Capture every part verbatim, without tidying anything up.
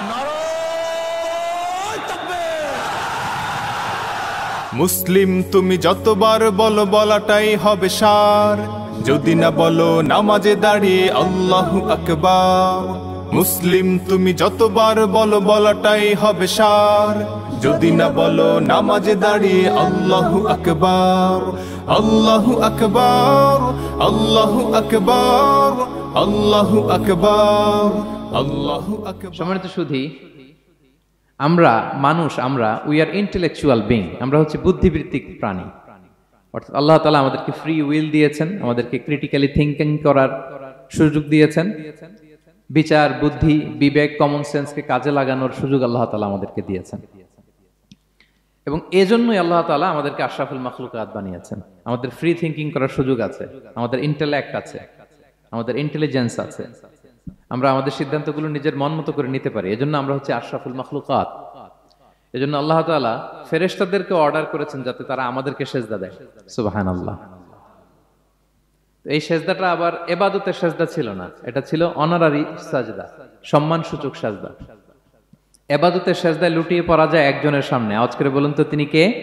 মুসলিম তুমি যতবার বলো বলাটাই হবে সার, যদি না বলো নামাজে দাঁড়িয়ে আল্লাহু আকবার। মুসলিম তুমি যতবার বলো বলাটাই হবে সার, যদি না বলো নামাজে দাঁড়িয়ে আল্লাহু আকবার, আল্লাহু আকবার, আল্লাহু আকবার, আল্লাহু আকবার, আল্লাহু আকবার। সম্মানিত সুধী, আমরা মানুষ, আমরা উই আর ইন্টেলেকচুয়াল বিং, আমরা হচ্ছে বুদ্ধিবৃত্তিক প্রাণী। অর্থাৎ আল্লাহ তাআলা আমাদেরকে ফ্রি উইল দিয়েছেন, আমাদেরকে ক্রিটিক্যালি থিঙ্কিং করার সুযোগ দিয়েছেন, বিচার, বুদ্ধি, বিবেক, কমন সেন্সকে কাজে লাগানোর সুযোগ আল্লাহ তাআলা আমাদেরকে দিয়েছেন। এবং এজন্যই আল্লাহ তাআলা আমাদেরকে আশরাফুল মাখলুকাত বানিয়েছেন। আমাদের ফ্রি থিঙ্কিং করার সুযোগ আছে, আমাদের ইন্টেলেক্ট আছে, আমাদের ইন্টেলিজেন্স আছে, আমরা আমাদের সিদ্ধান্তগুলো নিজের মন মতো করে নিতে পারি। এজন্য আমরা হচ্ছে আশরাফুল মাখলুকাত। এজন্য আল্লাহ তাআলা ফেরেশতাদেরকে অর্ডার করেছেন যাতে তারা আমাদেরকে সেজদা দেয়। সুবহানাল্লাহ। এই সেজদাটা আবার ইবাদতের সেজদা ছিল না, এটা ছিল অনারারি সাজদা, সম্মানসূচক সাজদা। ইবাদতের সেজদায় লুটিয়ে পড়া যায় একজনের সামনে। আওয়াজ করে বলুন তো তিনি কে?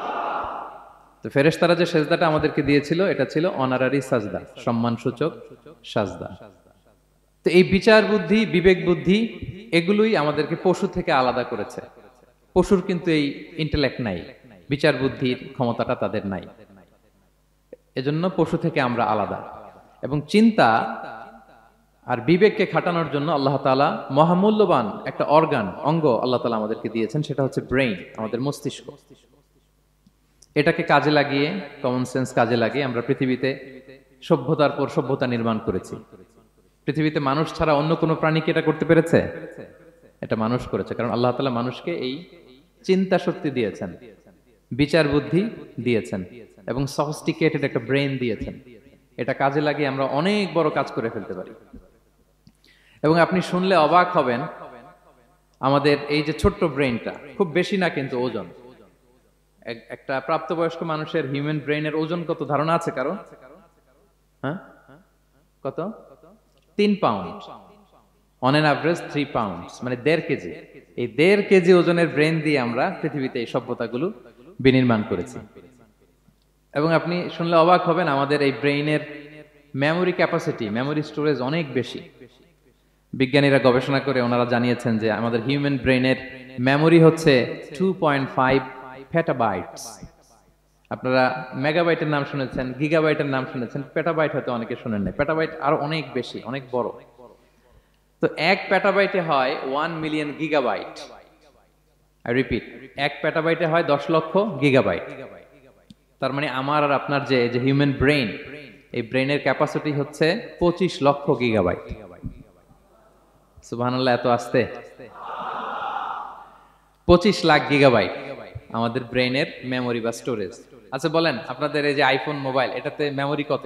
তো ফেরেশতারা যে সেজদাটা আমাদেরকে দিয়েছিল এটা ছিল অনারারি সাজদা, সম্মানসূচক সাজদা। তো এই বিচার বুদ্ধি, বিবেক বুদ্ধি এগুলোই আমাদেরকে পশু থেকে আলাদা করেছে। পশুর কিন্তু এই ইন্টেলেক্ট নাই, বিচার বুদ্ধির ক্ষমতাটা তাদের নাই। এজন্য পশু থেকে আমরা আলাদা। এবং চিন্তা আর বিবেককে খাটানোর জন্য আল্লাহ তাআলা মহামূল্যবান একটা অর্গান, অঙ্গ আল্লাহ তাআলা আমাদেরকে দিয়েছেন, সেটা হচ্ছে ব্রেইন, আমাদের মস্তিষ্ক। এটাকে কাজে লাগিয়ে, কমন সেন্স কাজে লাগিয়ে আমরা পৃথিবীতে সভ্যতার পর সভ্যতা নির্মাণ করেছি। পৃথিবীতে মানুষ ছাড়া অন্য কোনো প্রাণী কি এটা করতে পেরেছে? এটা মানুষ করেছে, কারণ আল্লাহ তাআলা মানুষকে এই চিন্তা শক্তি দিয়েছেন, বিচার বুদ্ধি দিয়েছেন এবং সফিস্টিকেটেড একটা ব্রেন দিয়েছেন। এটা কাজে লাগিয়ে আমরা অনেক বড় কাজ করে ফেলতে পারি। এবং আপনি শুনলে অবাক হবেন, আমাদের এই যে ছোট্ট ব্রেনটা, খুব বেশি না কিন্তু ওজন, একটা প্রাপ্তবয়স্ক মানুষের হিউম্যান ব্রেনের ওজন কত ধারণা আছে কারো? হ্যাঁ, কত? তিন pound, on an average three pounds, মানে দেড় কেজি। এই দেড় কেজি ওজনের ব্রেন দিয়ে আমরা পৃথিবীতে এই সভ্যতাগুলো বিনির্মাণ করেছি। এবং আপনি শুনলে অবাক হবেন, আমাদের এই ব্রেইনের মেমোরি ক্যাপাসিটি, মেমোরি স্টোরেজ অনেক বেশি। বিজ্ঞানীরা গবেষণা করে ওনারা জানিয়েছেন যে আমাদের হিউম্যান ব্রেইনের মেমোরি হচ্ছে টু পয়েন্ট ফাইভ পেটাবাইটস। আপনারা মেগাবাইটের নাম শুনেছেন, গিগাবাইটের নাম শুনেছেন, পেটাবাইট হয়তো অনেকে শুনেন নাই। পেটাবাইট আরো অনেক বেশি, অনেক বড়। তো এক পেটাবাইটে হয় one million gigabyte. I repeat, এক পেটাবাইটে হয় দশ লক্ষ গিগাবাইট। তার মানে আমার আর আপনার যে যে হিউম্যান ব্রেইন, এই ব্রেইনের ক্যাপাসিটি হচ্ছে পঁচিশ লক্ষ গিগাবাইট। সুবহানাল্লাহ, এত আস্তে। পঁচিশ লাখ গিগাবাইট আমাদের ব্রেইনের মেমোরি বা স্টোরেজ। আচ্ছা বলেন, আপনাদের এই যে আইফোন মোবাইল, এটাতে মেমোরি কত?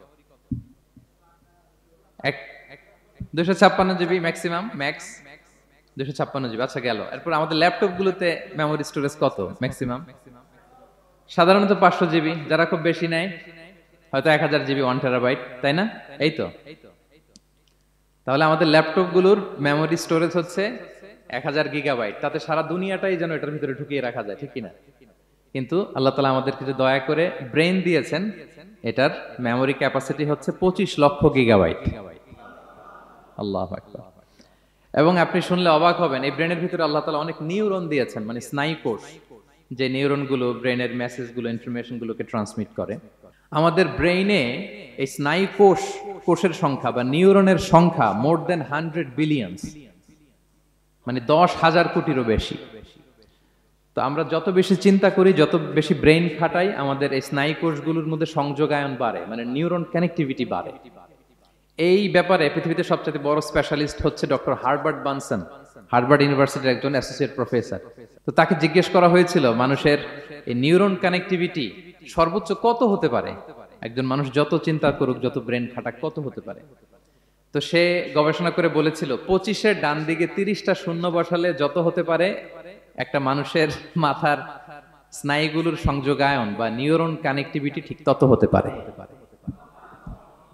এক দুশো ছাপ্পান্ন জিবি ম্যাক্সিমাম, ম্যাক্স দুশো ছাপ্পান্ন জিবি। আচ্ছা গেল। এরপর আমাদের ল্যাপটপ গুলোতে মেমোরি স্টোরেজ কত ম্যাক্সিমাম? সাধারণত পাঁচশো জিবি, যারা খুব বেশি নেয় হয়তো এক হাজার জিবি, ওয়ান টেরাবাইট, তাই না? এই তো। তাহলে আমাদের ল্যাপটপ গুলোর মেমোরি স্টোরেজ হচ্ছে এক হাজার গিগাবাইট। তাতে সারা দুনিয়াটাই যেন এটার ভিতরে ঢুকিয়ে রাখা যায়, ঠিক কিনা? কিন্তু আল্লাহ তাআলা আমাদেরকে যে দয়া করে ব্রেন দিয়েছেন, এটার মেমোরি ক্যাপাসিটি হচ্ছে পঁচিশ লক্ষ গিগাবাইট। আল্লাহু আকবার। এবং আপনি শুনলে অবাক হবেন, এই ব্রেনের ভিতরে আল্লাহ তাআলা অনেক নিউরন দিয়েছেন, মানে স্নায়ু কোষ, যে নিউরনগুলো ব্রেনের মেসেজগুলো, ইনফরমেশনগুলোকে ট্রান্সমিট করে। আমাদের ব্রেইনে এই স্নায়ু কোষ, কোষের সংখ্যা বা নিউরনের সংখ্যা মোর দেন হান্ড্রেড বিলিয়নস, মানে দশ হাজার কোটিরও বেশি। তো আমরা যত বেশি চিন্তা করি, যত বেশি ব্রেইন খাটাই, আমাদের এই স্নায়ু কোষগুলোর মধ্যে সংযোগায়ন বাড়ে, মানে নিউরন কানেক্টিভিটি বাড়ে। এই ব্যাপারে পৃথিবীতে সবচেয়ে বড় স্পেশালিস্ট হচ্ছে ডক্টর হার্বার্ট বানসন, হার্ভার্ড ইউনিভার্সিটির একজন অ্যাসোসিয়েট প্রফেসর। তো তাকে জিজ্ঞেস করা হয়েছিল মানুষের এই নিউরন কানেক্টিভিটি সর্বোচ্চ কত হতে পারে, একজন মানুষ যত চিন্তা করুক, যত ব্রেন খাটাক, কত হতে পারে। তো সে গবেষণা করে বলেছিল, পঁচিশের ডান দিকে তিরিশটা শূন্য বসালে যত হতে পারে একটা মানুষের মাথার স্নায়ুগুলোর সংযোগায়ন বা নিউরন কানেক্টিভিটি ঠিক তত হতে পারে।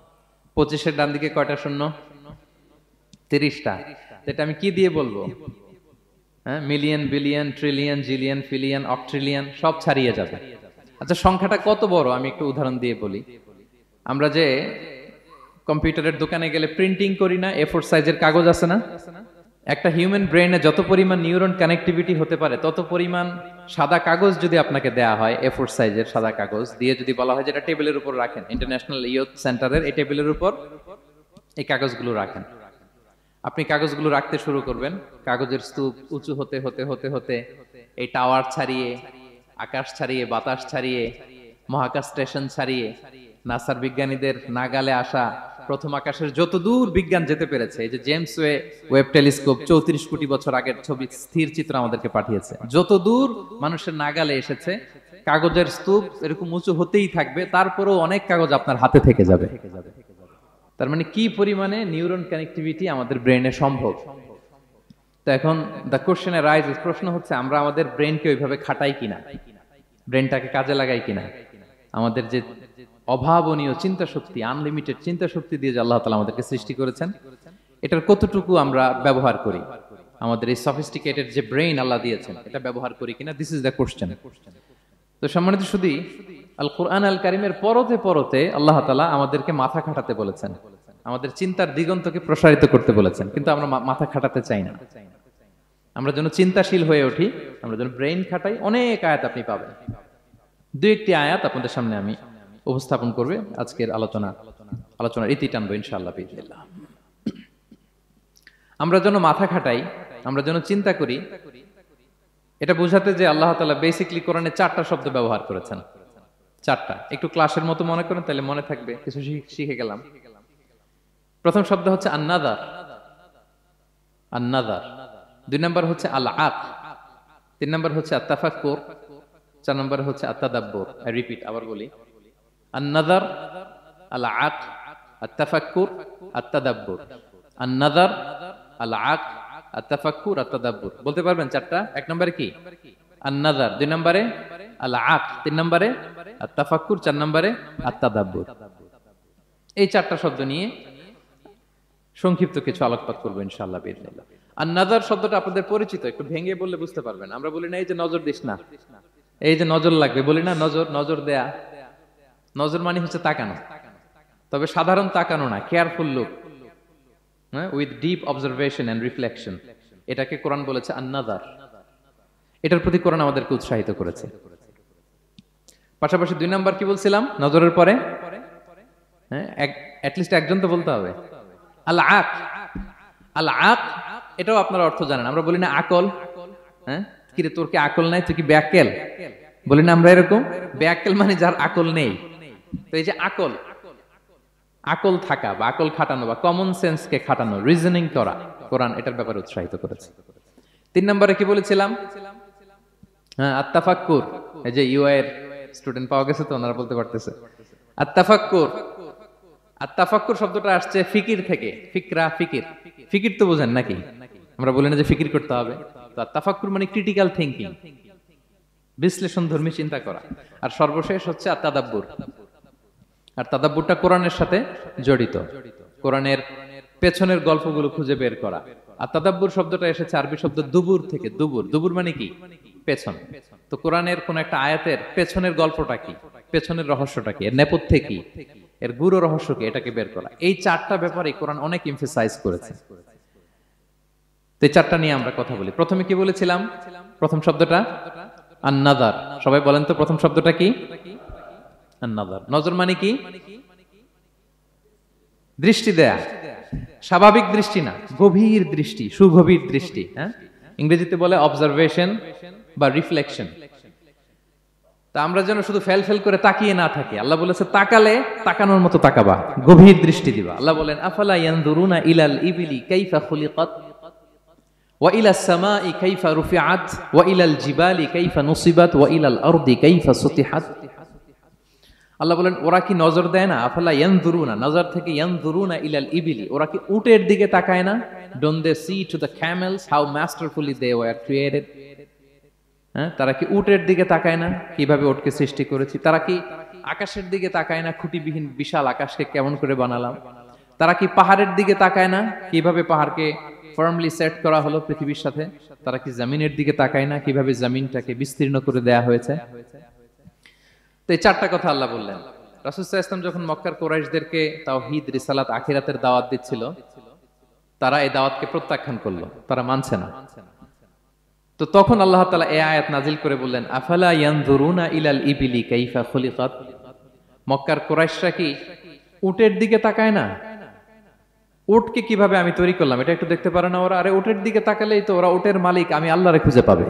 পঁচিশের ডান দিকে কয়টা শূন্য? তিরিশটা। এটা আমি কি দিয়ে বলবো? হ্যাঁ, মিলিয়ন, বিলিয়ন, ট্রিলিয়ন, জিলিয়ন, ফিলিয়ন, অক্ট্রিলিয়ন সব ছাড়িয়ে যাবে। আচ্ছা, সংখ্যাটা কত বড় আমি একটু উদাহরণ দিয়ে বলি। আমরা যে কম্পিউটারের দোকানে গেলে প্রিন্টিং করি না, এ ফোর সাইজের কাগজ আছে না, একটা হিউম্যান ব্রেইনে যত পরিমাণ নিউরন কানেক্টিভিটি হতে পারে তত পরিমাণ সাদা কাগজ যদি আপনাকে দেয়া হয়, এ ফোর সাইজের সাদা কাগজ দিয়ে যদি বলা হয় যেটা টেবিলের উপর রাখেন, ইন্টারন্যাশনাল ইয়ুথ সেন্টারের এই টেবিলের উপর এই কাগজগুলো রাখেন, আপনি কাগজগুলো রাখতে শুরু করবেন। কাগজের স্তূপ উঁচু হতে হতে হতে হতে এই টাওয়ার ছাড়িয়ে, আকাশ ছাড়িয়ে, বাতাস ছাড়িয়ে, মহাকাশ স্টেশন ছাড়িয়ে, নাসার বিজ্ঞানীদের নাগালে আসা প্রথম আকাশের যত দূর বিজ্ঞান যেতে পেরেছে, এই যে জেমস ওয়ে ওয়েব টেলিস্কোপ চৌত্রিশ কোটি বছর আগের ছবি স্থির চিত্র আমাদেরকে পাঠিয়েছে, যত দূর মানুষের নাগালে এসেছে, কাগজের স্তূপ এরকম উঁচু হতেই থাকবে, তারপরেও অনেক কাগজ আপনার হাতে থেকে যাবে। তার মানে কি পরিমাণে নিউরন কানেক্টিভিটি আমাদের ব্রেনে সম্ভব। তো এখন দ্য কোশ্চেন রাইজেস, প্রশ্ন হচ্ছে আমরা আমাদের ব্রেনকে ওইভাবে খাটাই কিনা, ব্রেনটাকে কাজে লাগাই কিনা, আমাদের যে অভাবনীয় চিন্তা শক্তি, আনলিমিটেড চিন্তা শক্তি দিয়ে যে আল্লাহ তাআলা আমাদেরকে সৃষ্টি করেছেন, এটার কতটুকু আমরা ব্যবহার করি, আমাদের এই সফিস্টিকেটেড যে ব্রেইন আল্লাহ দিয়েছেন এটা ব্যবহার করি কিনা, দিস ইজ দ্য কোশ্চেন। তো সম্মানিত শুধু আল কোরআন আল কারিমের পরতে পরতে আল্লাহ তাআলা আমাদেরকে মাথা খাটাতে বলেছেন, আমাদের চিন্তার দিগন্তকে প্রসারিত করতে বলেছেন, কিন্তু আমরা মাথা খাটাতে চাই না। আমরা যেন চিন্তাশীল হয়ে উঠি, আমরা যেন ব্রেইন খাটাই, অনেক আয়াত আপনি পাবেন। দুই একটি আয়াত আপনাদের সামনে আমি উপস্থাপন করবে আজকের আলোচনা আলোচনার ইতি টানবো ইনশাআল্লাহ বিইজনিল্লাহ। আমরা যেন মাথা খাটাই, আমরা যেন চিন্তা করি, এটা বোঝাতে যে আল্লাহ তাআলা বেসিক্যালি কোরআনে চারটা শব্দ ব্যবহার করেছেন, চারটা। একটু ক্লাসের মতো মনে করেন, তাহলে মনে থাকবে, কিছু শিখে গেলাম। প্রথম শব্দ হচ্ছে আন-নাযার, আন-নাযার। দুই নম্বর হচ্ছে আল-আক, তিন নম্বর হচ্ছে আত-তাফাক্কুর, চার নম্বর হচ্ছে আত-তাদাব্বুর। আই রিপিট, আবার বলি, আন-নাযার, আল-আক, আত-তাফাক্কুর, আত-তাদাব্বুর। আন-নাযার, আল-আক, আত-তাফাক্কুর, আত-তাদাব্বুর। বলতে পারবেন চারটা? এক নম্বরে কি? আন-নাযার, দুই নম্বরে আল-আক, তিন নম্বরে আত-তাফাক্কুর, চার নম্বরে আত-তাদাব্বুর। এই চারটা শব্দ নিয়ে সংক্ষিপ্ত কিছু আলোকপাত করবো ইনশাআল্লাহ বিইজনিল্লাহ। আন-নাযার শব্দটা আপনাদের পরিচিত, একটু ভেঙে বললে বুঝতে পারবেন। আমরা বলি না এই যে নজর দিস না, এই যে নজর লাগবে, বলি না নজর, নজর দেয়া। নজর মানে হচ্ছে তাকানো, তবে সাধারণ তাকানো না, careful look, with deep observation and reflection. এটাকে কোরআন বলেছে আন-নাযার। এটার প্রতি কোরআন আমাদেরকে উৎসাহিত করেছে। পাশাপাশি দুই নাম্বার কি বলছিলাম নজরের পরে? হ্যাঁ, অ্যাটলিস্ট একজন তো বলতে হবে। আল-আক, আল-আক, এটাও আপনারা অর্থ জানেন। আমরা বলি না আকল, হ্যাঁ, কিরে তোর কি আকল নাই, তুই কি ব্যাকেল, বলি না আমরা এরকম? ব্যাকেল মানে যার আকল নেই। তো এই যে আকল, আকল থাকা বা আকল খাটানো বা কমন সেন্সকে খাটানো, রিজনিং করা, কোরআন এটার ব্যাপারে উৎসাহিত করেছে। তিন নম্বরে কি বলেছিলাম? হ্যাঁ, আত-তাফাক্কুর। এই যে ইউআই এর স্টুডেন্ট পাওয়া গেছে তো, ওনারা বলতে পারতেছে আত-তাফাক্কুর। আত-তাফাক্কুর শব্দটা আসছে ফিকির থেকে, ফিকরা, ফিকির। ফিকির তো বোঝেন নাকি? আমরা বলি না যে ফিকির করতে হবে? তো আত-তাফাক্কুর মানে ক্রিটিক্যাল থিংকিং, বিশ্লেষণধর্মী চিন্তা করা। আর সর্বশেষ হচ্ছে আত-তাদাব্বুর। আর তাদাব্বুরটা কোরআনের সাথে জড়িত, কোরআনের পেছনের গল্পগুলো খুঁজে বের করা। আর তাদাব্বুর শব্দটা এসেছে আরবি শব্দ দুবুর থেকে। দুবুর, দুবুর মানে কি? পেছন। তো কোরআনের কোন একটা আয়াতের পেছনের গল্পটা কি, পেছনের রহস্যটা কি, এর নেপথ্যে কি, এর গুরু রহস্য কি, এটাকে বের করা। এই চারটা ব্যাপারে কোরআন অনেক এমফাসাইজ করেছে। তো এই চারটা নিয়ে আমরা কথা বলি। প্রথমে কি বলেছিলাম? প্রথম শব্দটা আন-নাযার। সবাই বলেন তো প্রথম শব্দটা কি? আন-নাযার। নজর মানে কি? দৃষ্টি দেয়া, স্বাভাবিক দৃষ্টি না, গভীর দৃষ্টি, সুগভীর দৃষ্টি। হ্যাঁ, ইংরেজিতে বলে অবজারভেশন বা রিফ্লেকশন। তা আমরা যেন শুধু ফেল ফেল করে তাকিয়ে না থাকি। আল্লাহ বলেছে তাকালে তাকানোর মতো তাকাবা, গভীর দৃষ্টি দিবা। আল্লাহ বলেন আফালা ইয়ানজুরুনা ইলাল ইবিলি কাইফা খুলিকাত ওয়া ইলাস সামাই কাইফা রুফিআত ওয়া ইলাল জিবালি কাইফা নুসিবাত ওয়া ইলাল আরদি কাইফা সুতিহাত। আল্লাহ বলেন ওরা কি নজর দেয় না? আফালা ইয়ানজুরুনা, নজর থেকে ইয়ানজুরুনা ইলাল ইবিলি, ওরা কি উটের দিকে তাকায় না? Don't they see to the camels how masterfully they were created. হ্যাঁ, তারা কি উটের দিকে তাকায় না কিভাবে উটকে সৃষ্টি করেছি? তারা কি আকাশের দিকে তাকায় না খুঁটিবিহীন বিশাল আকাশকে কেমন করে বানালাম? তারা কি পাহাড়ের দিকে তাকায় না কিভাবে পাহাড়কে ফার্মলি সেট করা হলো পৃথিবীর সাথে, তারা কি জমিনের দিকে তাকায় না কিভাবে জমিনটাকে বিস্তীর্ণ করে দেয়া হয়েছে। তো এই চারটা কথা আল্লাহ বললেন। রাসূল সাল্লাল্লাহু আলাইহি ওয়াসাল্লাম যখন মক্কার কুরাইশদেরকে তাওহীদ, রিসালাত, আখিরাতের দাওয়াত দিচ্ছিল, তারা এই দাওয়াতকে প্রত্যাখ্যান করলো, তারা মানছে না। তো তখন আল্লাহ তাআলা এই আয়াত নাজিল করে বললেন, আফালা ইয়ানজুরুনা ইলাল ইবিলি কাইফা খুলিকাত। মক্কার কুরাইশরা কি উটের দিকে তাকায় না? উটকে কিভাবে আমি তৈরি করলাম এটা একটু দেখতে পারে না ওরা? আরে উটের দিকে তাকালেই তো ওরা উটের মালিক আমি আল্লাহরে খুঁজে পাবে।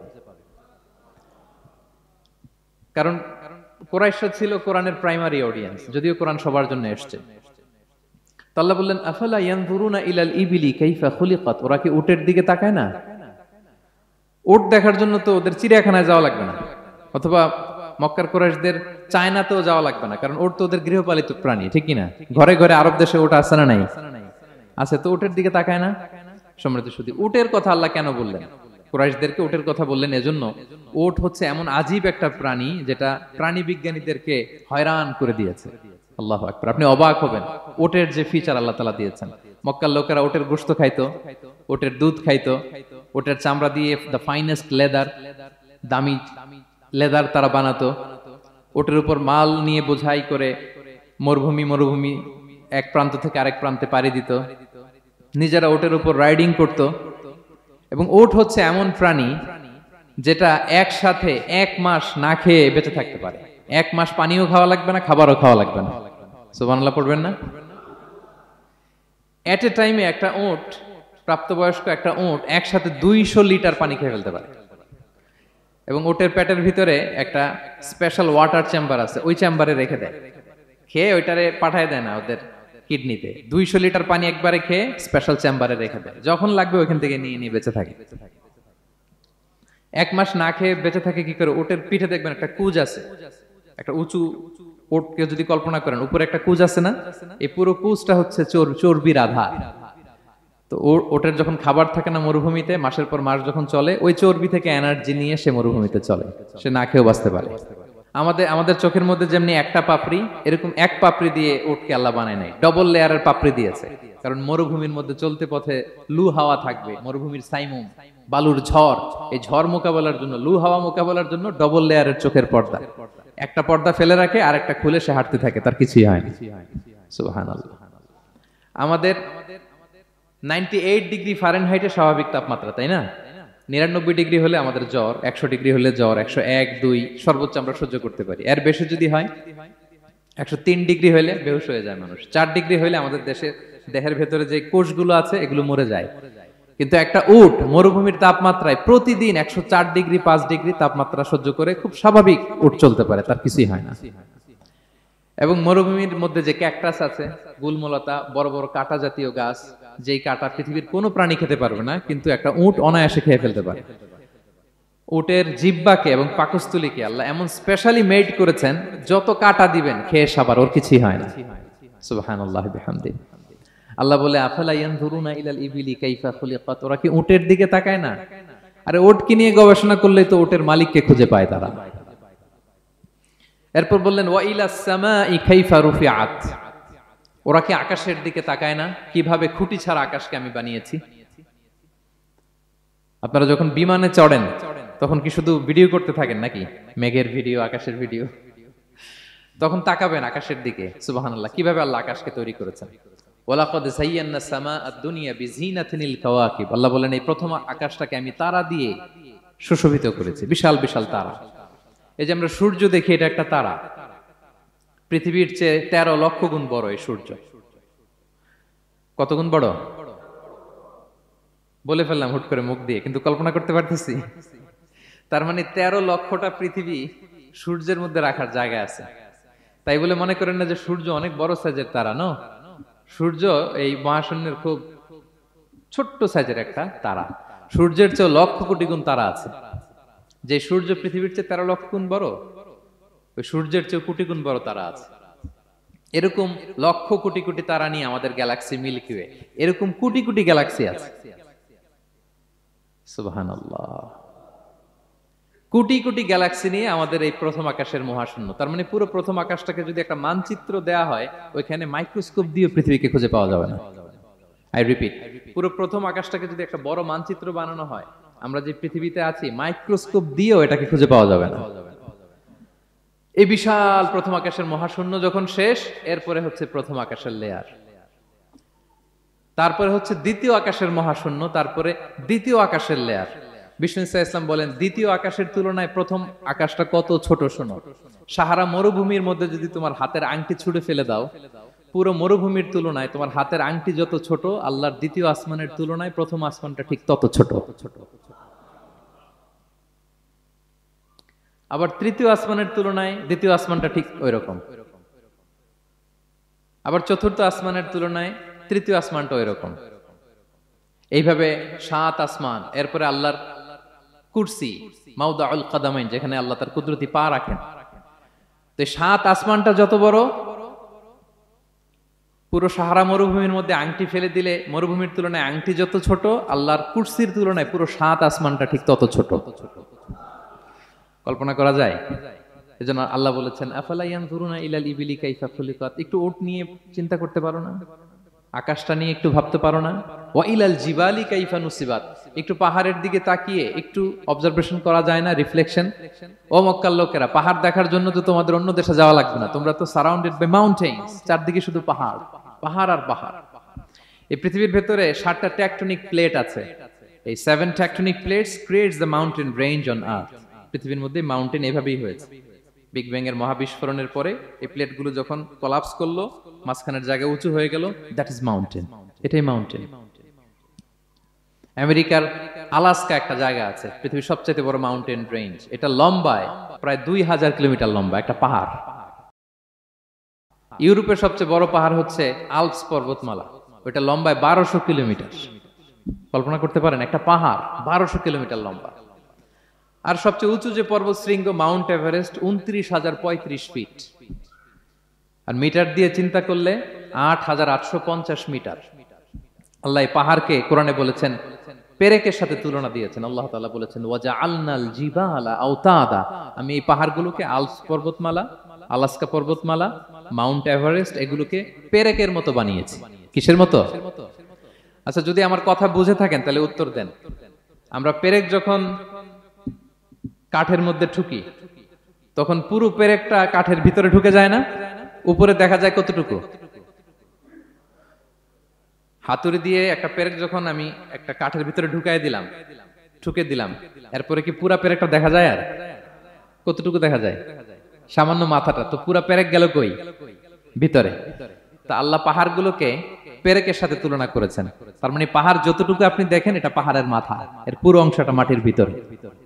কারণ কুরাইশরা ছিল কোরআনের প্রাইমারি অডিয়েন্স, যদিও কোরআন সবার জন্য এসেছে। তো আল্লাহ বললেন, আফালা ইয়ানজুরুনা ইলাল ইবিলি কাইফা খুলিকাত। ওরা কি উটের দিকে তাকায় না? উট দেখার জন্য তো ওদের চিড়িয়াখানায় যাওয়া লাগবে না, অথবা মক্কার কুরাইশদের চায়নাতেও যাওয়া লাগবে না, কারণ উট তো ওদের গৃহপালিত প্রাণী, ঠিক কিনা? ঘরে ঘরে আরব দেশে উট আছে না নাই? আছে। তো উটের দিকে তাকায় না। সম্মানিত শুধু উটের কথা আল্লাহ কেন বললেন? কুরাইশদেরকে উটের কথা বললেন এজন্য, উট হচ্ছে এমন আজীব একটা প্রাণী যেটা প্রাণী বিজ্ঞানীদেরকে হয়রান করে দিয়েছে। আল্লাহু আকবার। আপনি অবাক হবেন উটের যে ফিচার আল্লাহ তাআলা দিয়েছেন। মক্কার লোকেরা উটের গোশত খাইতো, উটের দুধ খাইতো, উটের চামড়া দিয়ে দ্য ফাইনেস্ট লেদার, দামি লেদার তারা বানাতো। উটের উপর মাল নিয়ে বোঝাই করে মরুভূমি মরুভূমি এক প্রান্ত থেকে আরেক প্রান্তে পাড়ি দিত, নিজেরা উটের উপর রাইডিং করত। এবং উট হচ্ছে এমন প্রাণী যেটা একসাথে এক মাস না খেয়ে বেঁচে থাকতে পারে। এক মাস পানিও খাওয়া লাগবে না, খাবারও খাওয়া লাগবে না। সুবহানাল্লাহ পড়বেন না? এট এ টাইমে একটা উট, প্রাপ্তবয়স্ক একটা উট একসাথে দুইশো লিটার পানি খেয়ে ফেলতে পারে। এবং উটের পেটের ভিতরে একটা স্পেশাল ওয়াটার চেম্বার আছে, ওই চেম্বারে রেখে দেয়, খেয়ে ওইটারে পাঠায় দেয় না ওদের কিডনিতে। দুইশো লিটার পানি একবারে খেয়ে স্পেশাল চেম্বারে রেখে দেয়, যখন লাগবে ওইখান থেকে নিয়ে নিয়ে বেঁচে থাকে। এক মাস না খেয়ে বেঁচে থাকে কি করে? উটের পিঠে দেখবেন একটা কুজ আছে, একটা উঁচু উটকে যদি কল্পনা করেন, উপরে একটা কুজ আছে না, এই পুরো কুজটা হচ্ছে চর্বির আধার। তো ওটার যখন খাবার থাকে না মরুভূমিতে, মাসের পর মাস যখন চলে, ওই চর্বি থেকে এনার্জি নিয়ে সে মরুভূমিতে চলে, সে না খেয়েও বাঁচতে পারে। আমাদের আমাদের চোখের মধ্যে যেমনি একটা পাপড়ি, এরকম এক পাপড়ি দিয়ে উটকে আল্লাহ বানায় নাই, ডবল লেয়ারের পাপড়ি দিয়েছে। কারণ মরুভূমির মধ্যে চলতে পথে লু হাওয়া থাকবে, মরুভূমির সাইমুম, বালুর ঝড়, এই ঝড় মোকাবেলার জন্য, লু হাওয়া মোকাবেলার জন্য ডবল লেয়ারের চোখের পর্দা। একটা পর্দা ফেলে রাখে আর একটা খুলে সে হাঁটতে থাকে, তার কিছুই হয় না। সুবহানাল্লাহ। আমাদের নাইনটি এইট ডিগ্রি ফারেনহাইটে স্বাভাবিক তাপমাত্রা, তাই না? নিরানব্বই ডিগ্রি হলে আমাদের জ্বর, একশো ডিগ্রি হলে জ্বর, একশো এক দুই সর্বোচ্চ আমরা সহ্য করতে পারি। এর বেশি যদি হয়, একশো তিন ডিগ্রি হলে বেহুশ হয়ে যায় মানুষ। চার ডিগ্রি হলে আমাদের দেশে দেহের ভেতরে যে কোষগুলো আছে এগুলো মরে যায়। কিন্তু একটা উট মরুভূমির তাপমাত্রায় প্রতিদিন একশো চার ডিগ্রি পাঁচ ডিগ্রি তাপমাত্রা সহ্য করে খুব স্বাভাবিক উট চলতে পারে, তার কিছুই হয় না। এবং মরুভূমির মধ্যে যে ক্যাকটাস আছে, গুলমলতা, বড় বড় কাঁটা জাতীয় গাছ, যেই কাঁটা পৃথিবীর কোনো প্রাণী খেতে পারবে না, কিন্তু একটা উট অনায়াসে খেয়ে ফেলতে পারে। উটের জিহ্বাকে এবং পাকস্থলীকে আল্লাহ এমন স্পেশালি মেড করেছেন, যত কাঁটা দিবেন খেয়ে সাবার ওর কিছুই হয় না। সুবহানাল্লাহি বিহামদিহি। আল্লাহ বলে, আফালা ইয়ানজুরুনা ইলাল ইবিলি কাইফা খুলিকাত। ওরা কি উটের দিকে তাকায় না? আরে উটকে নিয়ে গবেষণা করলেই তো উটের মালিককে খুঁজে পায় তারা। এরপর বললেন, ওয়া ইলাস সামাই কাইফা রুফিআত। ওরা কি আকাশের দিকে তাকায় না? কিভাবে খুঁটি ছাড়া আকাশকে আমি বানিয়েছি। আপনারা যখন বিমানে চড়েন তখন কি শুধু ভিডিও করতে থাকেন নাকি? মেঘের ভিডিও, আকাশের ভিডিও। তখন তাকাবেন আকাশের দিকে। সুবহানাল্লাহ, কিভাবে আল্লাহ আকাশকে তৈরি করেছেন। ওয়ালাকাদ যায়্যানা সামা আদ-দুনিয়া বিজিনাতিল কাওয়াকিব। আল্লাহ বলেন, এই প্রথম আকাশটাকে আমি তারা দিয়ে সুশোভিত করেছি, বিশাল বিশাল তারা। এই যে আমরা সূর্য দেখি, এটা একটা তারা, পৃথিবীর চেয়ে তেরো লক্ষ গুণ বড় এই সূর্য। কত গুণ বড় বলে ফেললাম হুট করে মুখ দিয়ে, কিন্তু কল্পনা করতে পারতেছি। তার মানে তেরো লক্ষটা পৃথিবী সূর্যের মধ্যে রাখার জায়গা আছে। তাই বলে মনে করেন না যে সূর্য অনেক বড় সাইজের তারা। নো, সূর্য এই মহাশূন্যের খুব ছোট্ট সাইজের একটা তারা। সূর্যের চেয়ে লক্ষ কোটি গুণ তারা আছে। যে সূর্য পৃথিবীর চেয়ে তেরো লক্ষ গুণ বড়, ওই সূর্যের চেয়ে কোটি গুণ বড় তারা আছে। এরকম লক্ষ কোটি কোটি তারা নিয়ে আমাদের গ্যালাক্সি মিল্কি ওয়ে, এরকম কোটি কোটি গ্যালাক্সি আছে। সুবহানাল্লাহ, কোটি কোটি গ্যালাক্সি নিয়ে আমাদের এই প্রথম আকাশের মহাশূন্য। তার মানে পুরো প্রথম আকাশটাকে যদি একটা মানচিত্র দেয়া হয়, ওইখানে মাইক্রোস্কোপ দিয়ে পৃথিবীকে খুঁজে পাওয়া যাবে না। আই রিপিট, পুরো প্রথম আকাশটাকে যদি একটা বড় মানচিত্র বানানো হয়, আমরা যে পৃথিবীতে আছি মাইক্রোস্কোপ দিয়েও এটাকে খুঁজে পাওয়া যাবে না। এই বিশাল প্রথম আকাশের মহাশূন্য যখন শেষ, এরপরে হচ্ছে প্রথম আকাশের লেয়ার, তারপরে হচ্ছে দ্বিতীয় আকাশের মহাশূন্য, তারপরে দ্বিতীয় আকাশের লেয়ার। বিষ্ণু ইসলাম বলেন দ্বিতীয় আকাশের তুলনায় প্রথম আকাশটা কত ছোট শোনো। সাহারা মরুভূমির মধ্যে যদি তোমার হাতের আংটি ছুঁড়ে ফেলে দাও, পুরো মরুভূমির তুলনায় তোমার হাতের আংটি যত ছোট, আল্লাহর দ্বিতীয় আসমানের তুলনায় প্রথম আসমানটা ঠিক তত ছোট। আবার তৃতীয় আসমানের তুলনায় দ্বিতীয় আসমানটা ঠিক ওই রকম। আবার চতুর্থ আসমানের তুলনায় তৃতীয় আসমানটা ওই রকম। এইভাবে সাত আসমান, এরপরে আল্লাহর কুরসি, মাউদাউল কাদামাইন, যেখানে আল্লাহ তার কুদরতি পা রাখেন। তো সাত আসমানটা যত বড়, পুরো সাহারা মরুভূমির মধ্যে আংটি ফেলে দিলে মরুভূমির তুলনায় আংটি যত ছোট, আল্লাহর কুরসির তুলনায় পুরো সাত আসমানটা ঠিক তত ছোট। কল্পনা করা যায়? এজন্য আল্লাহ বলেছেন আফালা ইয়ানজুরুনা ইলাল ইবিলি কাইফা খুলিকাত, একটু উট নিয়ে চিন্তা করতে পারো না? আকাশটা নিয়ে একটু ভাবতে পারো না? ওয়া ইলাল জিবালি কাইফা নুসিবাত, একটু পাহাড়ের দিকে তাকিয়ে একটু অবজারভেশন করা যায় না, রিফ্লেকশন? ও মক্কার লোকেরা, পাহাড় দেখার জন্য তো তোমাদের অন্য দেশে যাওয়া লাগবে না, তোমরা তো সারাউন্ডেড বাই মাউন্টেন্স, চারদিকে শুধু পাহাড়, পাহাড় আর পাহাড়। এই পৃথিবীর ভেতরে সাতটা টেকটনিক প্লেট আছে। এই seven tectonic plates creates the mountain range on earth. পৃথিবীর মধ্যে মাউন্টেন এভাবেই হয়েছে। বিগ ব্যাং এর মহাবিস্ফোরণের পরে এই প্লেটগুলো যখন কোলাপস করলো, মাঝখানের জায়গা উঁচু হয়ে গেল, দ্যাট ইজ মাউন্টেন। এটাই মাউন্টেন। আমেরিকার আলাস্কা একটা জায়গা আছে, পৃথিবীর সবচেয়ে বড় মাউন্টেন রেঞ্জ। এটা লম্বায় প্রায় দুই হাজার কিলোমিটার লম্বা একটা পাহাড়। ইউরোপের সবচেয়ে বড় পাহাড় হচ্ছে আল্পস পর্বতমালা, ওইটা লম্বায় বারোশো কিলোমিটার। কল্পনা করতে পারেন, একটা পাহাড় বারোশো কিলোমিটার লম্বা। আর সবচেয়ে উঁচু যে পর্বত শৃঙ্গ মাউন্ট এভারেস্ট, উনত্রিশ হাজার পঁয়ত্রিশ ফিট। আর মিটার দিয়ে চিন্তা করলে আট হাজার আটশো পঞ্চাশ মিটার। আল্লাহ পাহাড়কে কোরআনে বলেছেন পেরেকের সাথে তুলনা দিয়েছেন। আল্লাহ তাআলা বলেছেন ওয়াজআলনাল জিবালা আওতাদা, আমি এই পাহাড়গুলোকে আল্পস পর্বতমালা, আলাস্কা পর্বতমালা, মাউন্ট এভারেস্ট, এগুলোকে পেরেকের মতো বানিয়েছি। কিসের মতো? আচ্ছা, যদি আমার কথা বুঝে থাকেন তাহলে উত্তর দেন। আমরা পেরেক যখন কাঠের মধ্যে ঠুকি, তখন পুরো পেরেকটা কাঠের ভিতরে ঢুকে যায় না? উপরে দেখা যায় কতটুকু? হাতুড়ি দিয়ে একটা পেরেক যখন আমি একটা কাঠের ভিতরে ঢুকাই দিলাম, ঠুকে দিলাম, এরপরে কি পুরা পেরেকটা দেখা যায়? আর কতটুকু দেখা যায়? সামান্য মাথাটা। তো পুরা পেরেক গেল কই? ভিতরে। তা আল্লাহ পাহাড়গুলোকে পেরেকের সাথে তুলনা করেছেন। তার মানে পাহাড় যতটুকু আপনি দেখেন, এটা পাহাড়ের মাথা, এর পুরো অংশটা মাটির ভিতরে।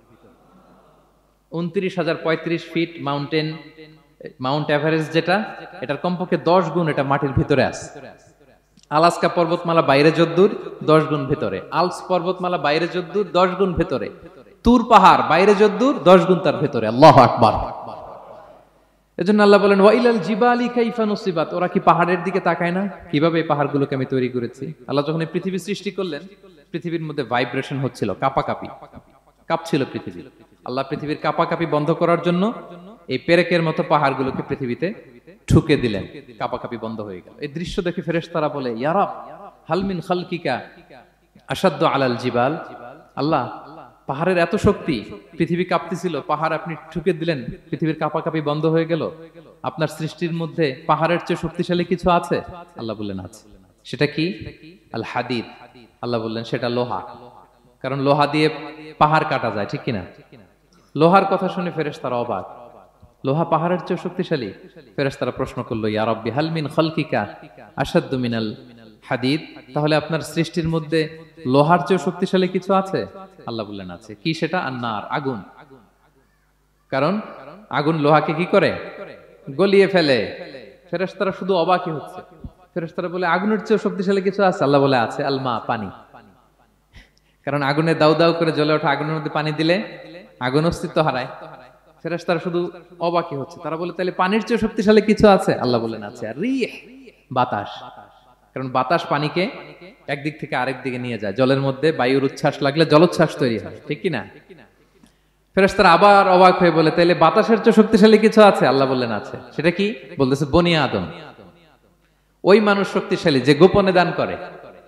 উনত্রিশ হাজার পঁয়ত্রিশ ফিট মাউন্টেন, মাউন্ট এভারেস্ট যেটা, এটার কমপক্ষে দশ গুণ এটা মাটির ভিতরে আছে। আলাস্কা পর্বতমালা বাইরে যদ্দূর, দশ গুণ ভেতরে। আল্পস পর্বতমালা বাইরে যদ্দূর, দশ গুণ ভেতরে। তুর পাহাড় বাইরে যদ্দূর, দশ গুণ তার ভেতরে। আল্লাহু আকবার। এজন্য আল্লাহ বলেন ওয়াইলাল জিবালি কাইফা নুসিবাত, ওরা কি পাহাড়ের দিকে তাকায় না? কিভাবে এই পাহাড়গুলোকে আমি তৈরি করেছি। আল্লাহ যখন এই পৃথিবী সৃষ্টি করলেন, পৃথিবীর মধ্যে ভাইব্রেশন হচ্ছিল, কাঁপাকাঁপি, কাঁপছিল পৃথিবী। আল্লাহ পৃথিবীর কাঁপাকাঁপি বন্ধ করার জন্য এই পেরেকের মতো পাহাড়গুলোকে পৃথিবীতে ঠুকে দিলেন, কাঁপাকাঁপি বন্ধ হয়ে গেল। এই দৃশ্য দেখে ফেরেশতারা বলে ইয়া রাব হাল মিন খালকিকা আশাদ্দু আলাল জিবাল, আল্লাহ পাহাড়ের এত শক্তি, পৃথিবী কাঁপতেছিল, পাহাড় আপনি ঠুকে দিলেন, পৃথিবীর কাঁপাকাঁপি বন্ধ হয়ে গেল। আপনার সৃষ্টির মধ্যে পাহাড়ের চেয়ে শক্তিশালী কিছু আছে? আল্লাহ বললেন আছে। সেটা কি? আল হাদিদ। আল্লাহ বললেন সেটা লোহা, কারণ লোহা দিয়ে পাহাড় কাটা যায়, ঠিক কিনা? লোহার কথা শুনে ফেরেশতারা অবাক, লোহা পাহাড়ের চেয়ে শক্তিশালী? ফেরেশতারা প্রশ্ন করলো ইয়া রাব্বি হাল মিন খালকিকা আশাদ্দু মিনাল হাদিদ, তাহলে আপনার সৃষ্টির মধ্যে লোহার চেয়ে শক্তিশালী কিছু আছে? আল্লাহ বললেন আছে। কি সেটা? আন্নার, আগুন। কারণ আগুন লোহাকে কি করে? গলিয়ে ফেলে। ফেরেশতারা শুধু অবাকই হচ্ছে। ফেরেশতারা বলে আগুনের চেয়ে শক্তিশালী কিছু আছে? আল্লাহ বলে আছে আল মা, পানি। কারণ আগুনে দাউ দাউ করে জ্বলে ওঠা আগুনের মধ্যে পানি দিলে আগুন অস্তিত্ব হারায়। ফেরেশতারা শুধু অবাকই হচ্ছে। তারা বলে তাহলে পানির চেয়ে শক্তিশালী কিছু আছে? আল্লাহ বলেন আছে। আর রিহ, বাতাস। কারণ বাতাস পানিকে একদিক থেকে আরেক দিকে নিয়ে যায়। জলের মধ্যে বায়ুর উচ্ছ্বাস লাগলে জলোচ্ছ্বাস তৈরি হয়, ঠিক কিনা? ফেরেশতারা আবার অবাক হয়ে বলে তাহলে বাতাসের চেয়ে শক্তিশালী কিছু আছে? আল্লাহ বললেন আছে। সেটা কি? বলতেছে বনি আদম। ওই মানুষ শক্তিশালী যে গোপনে দান করে।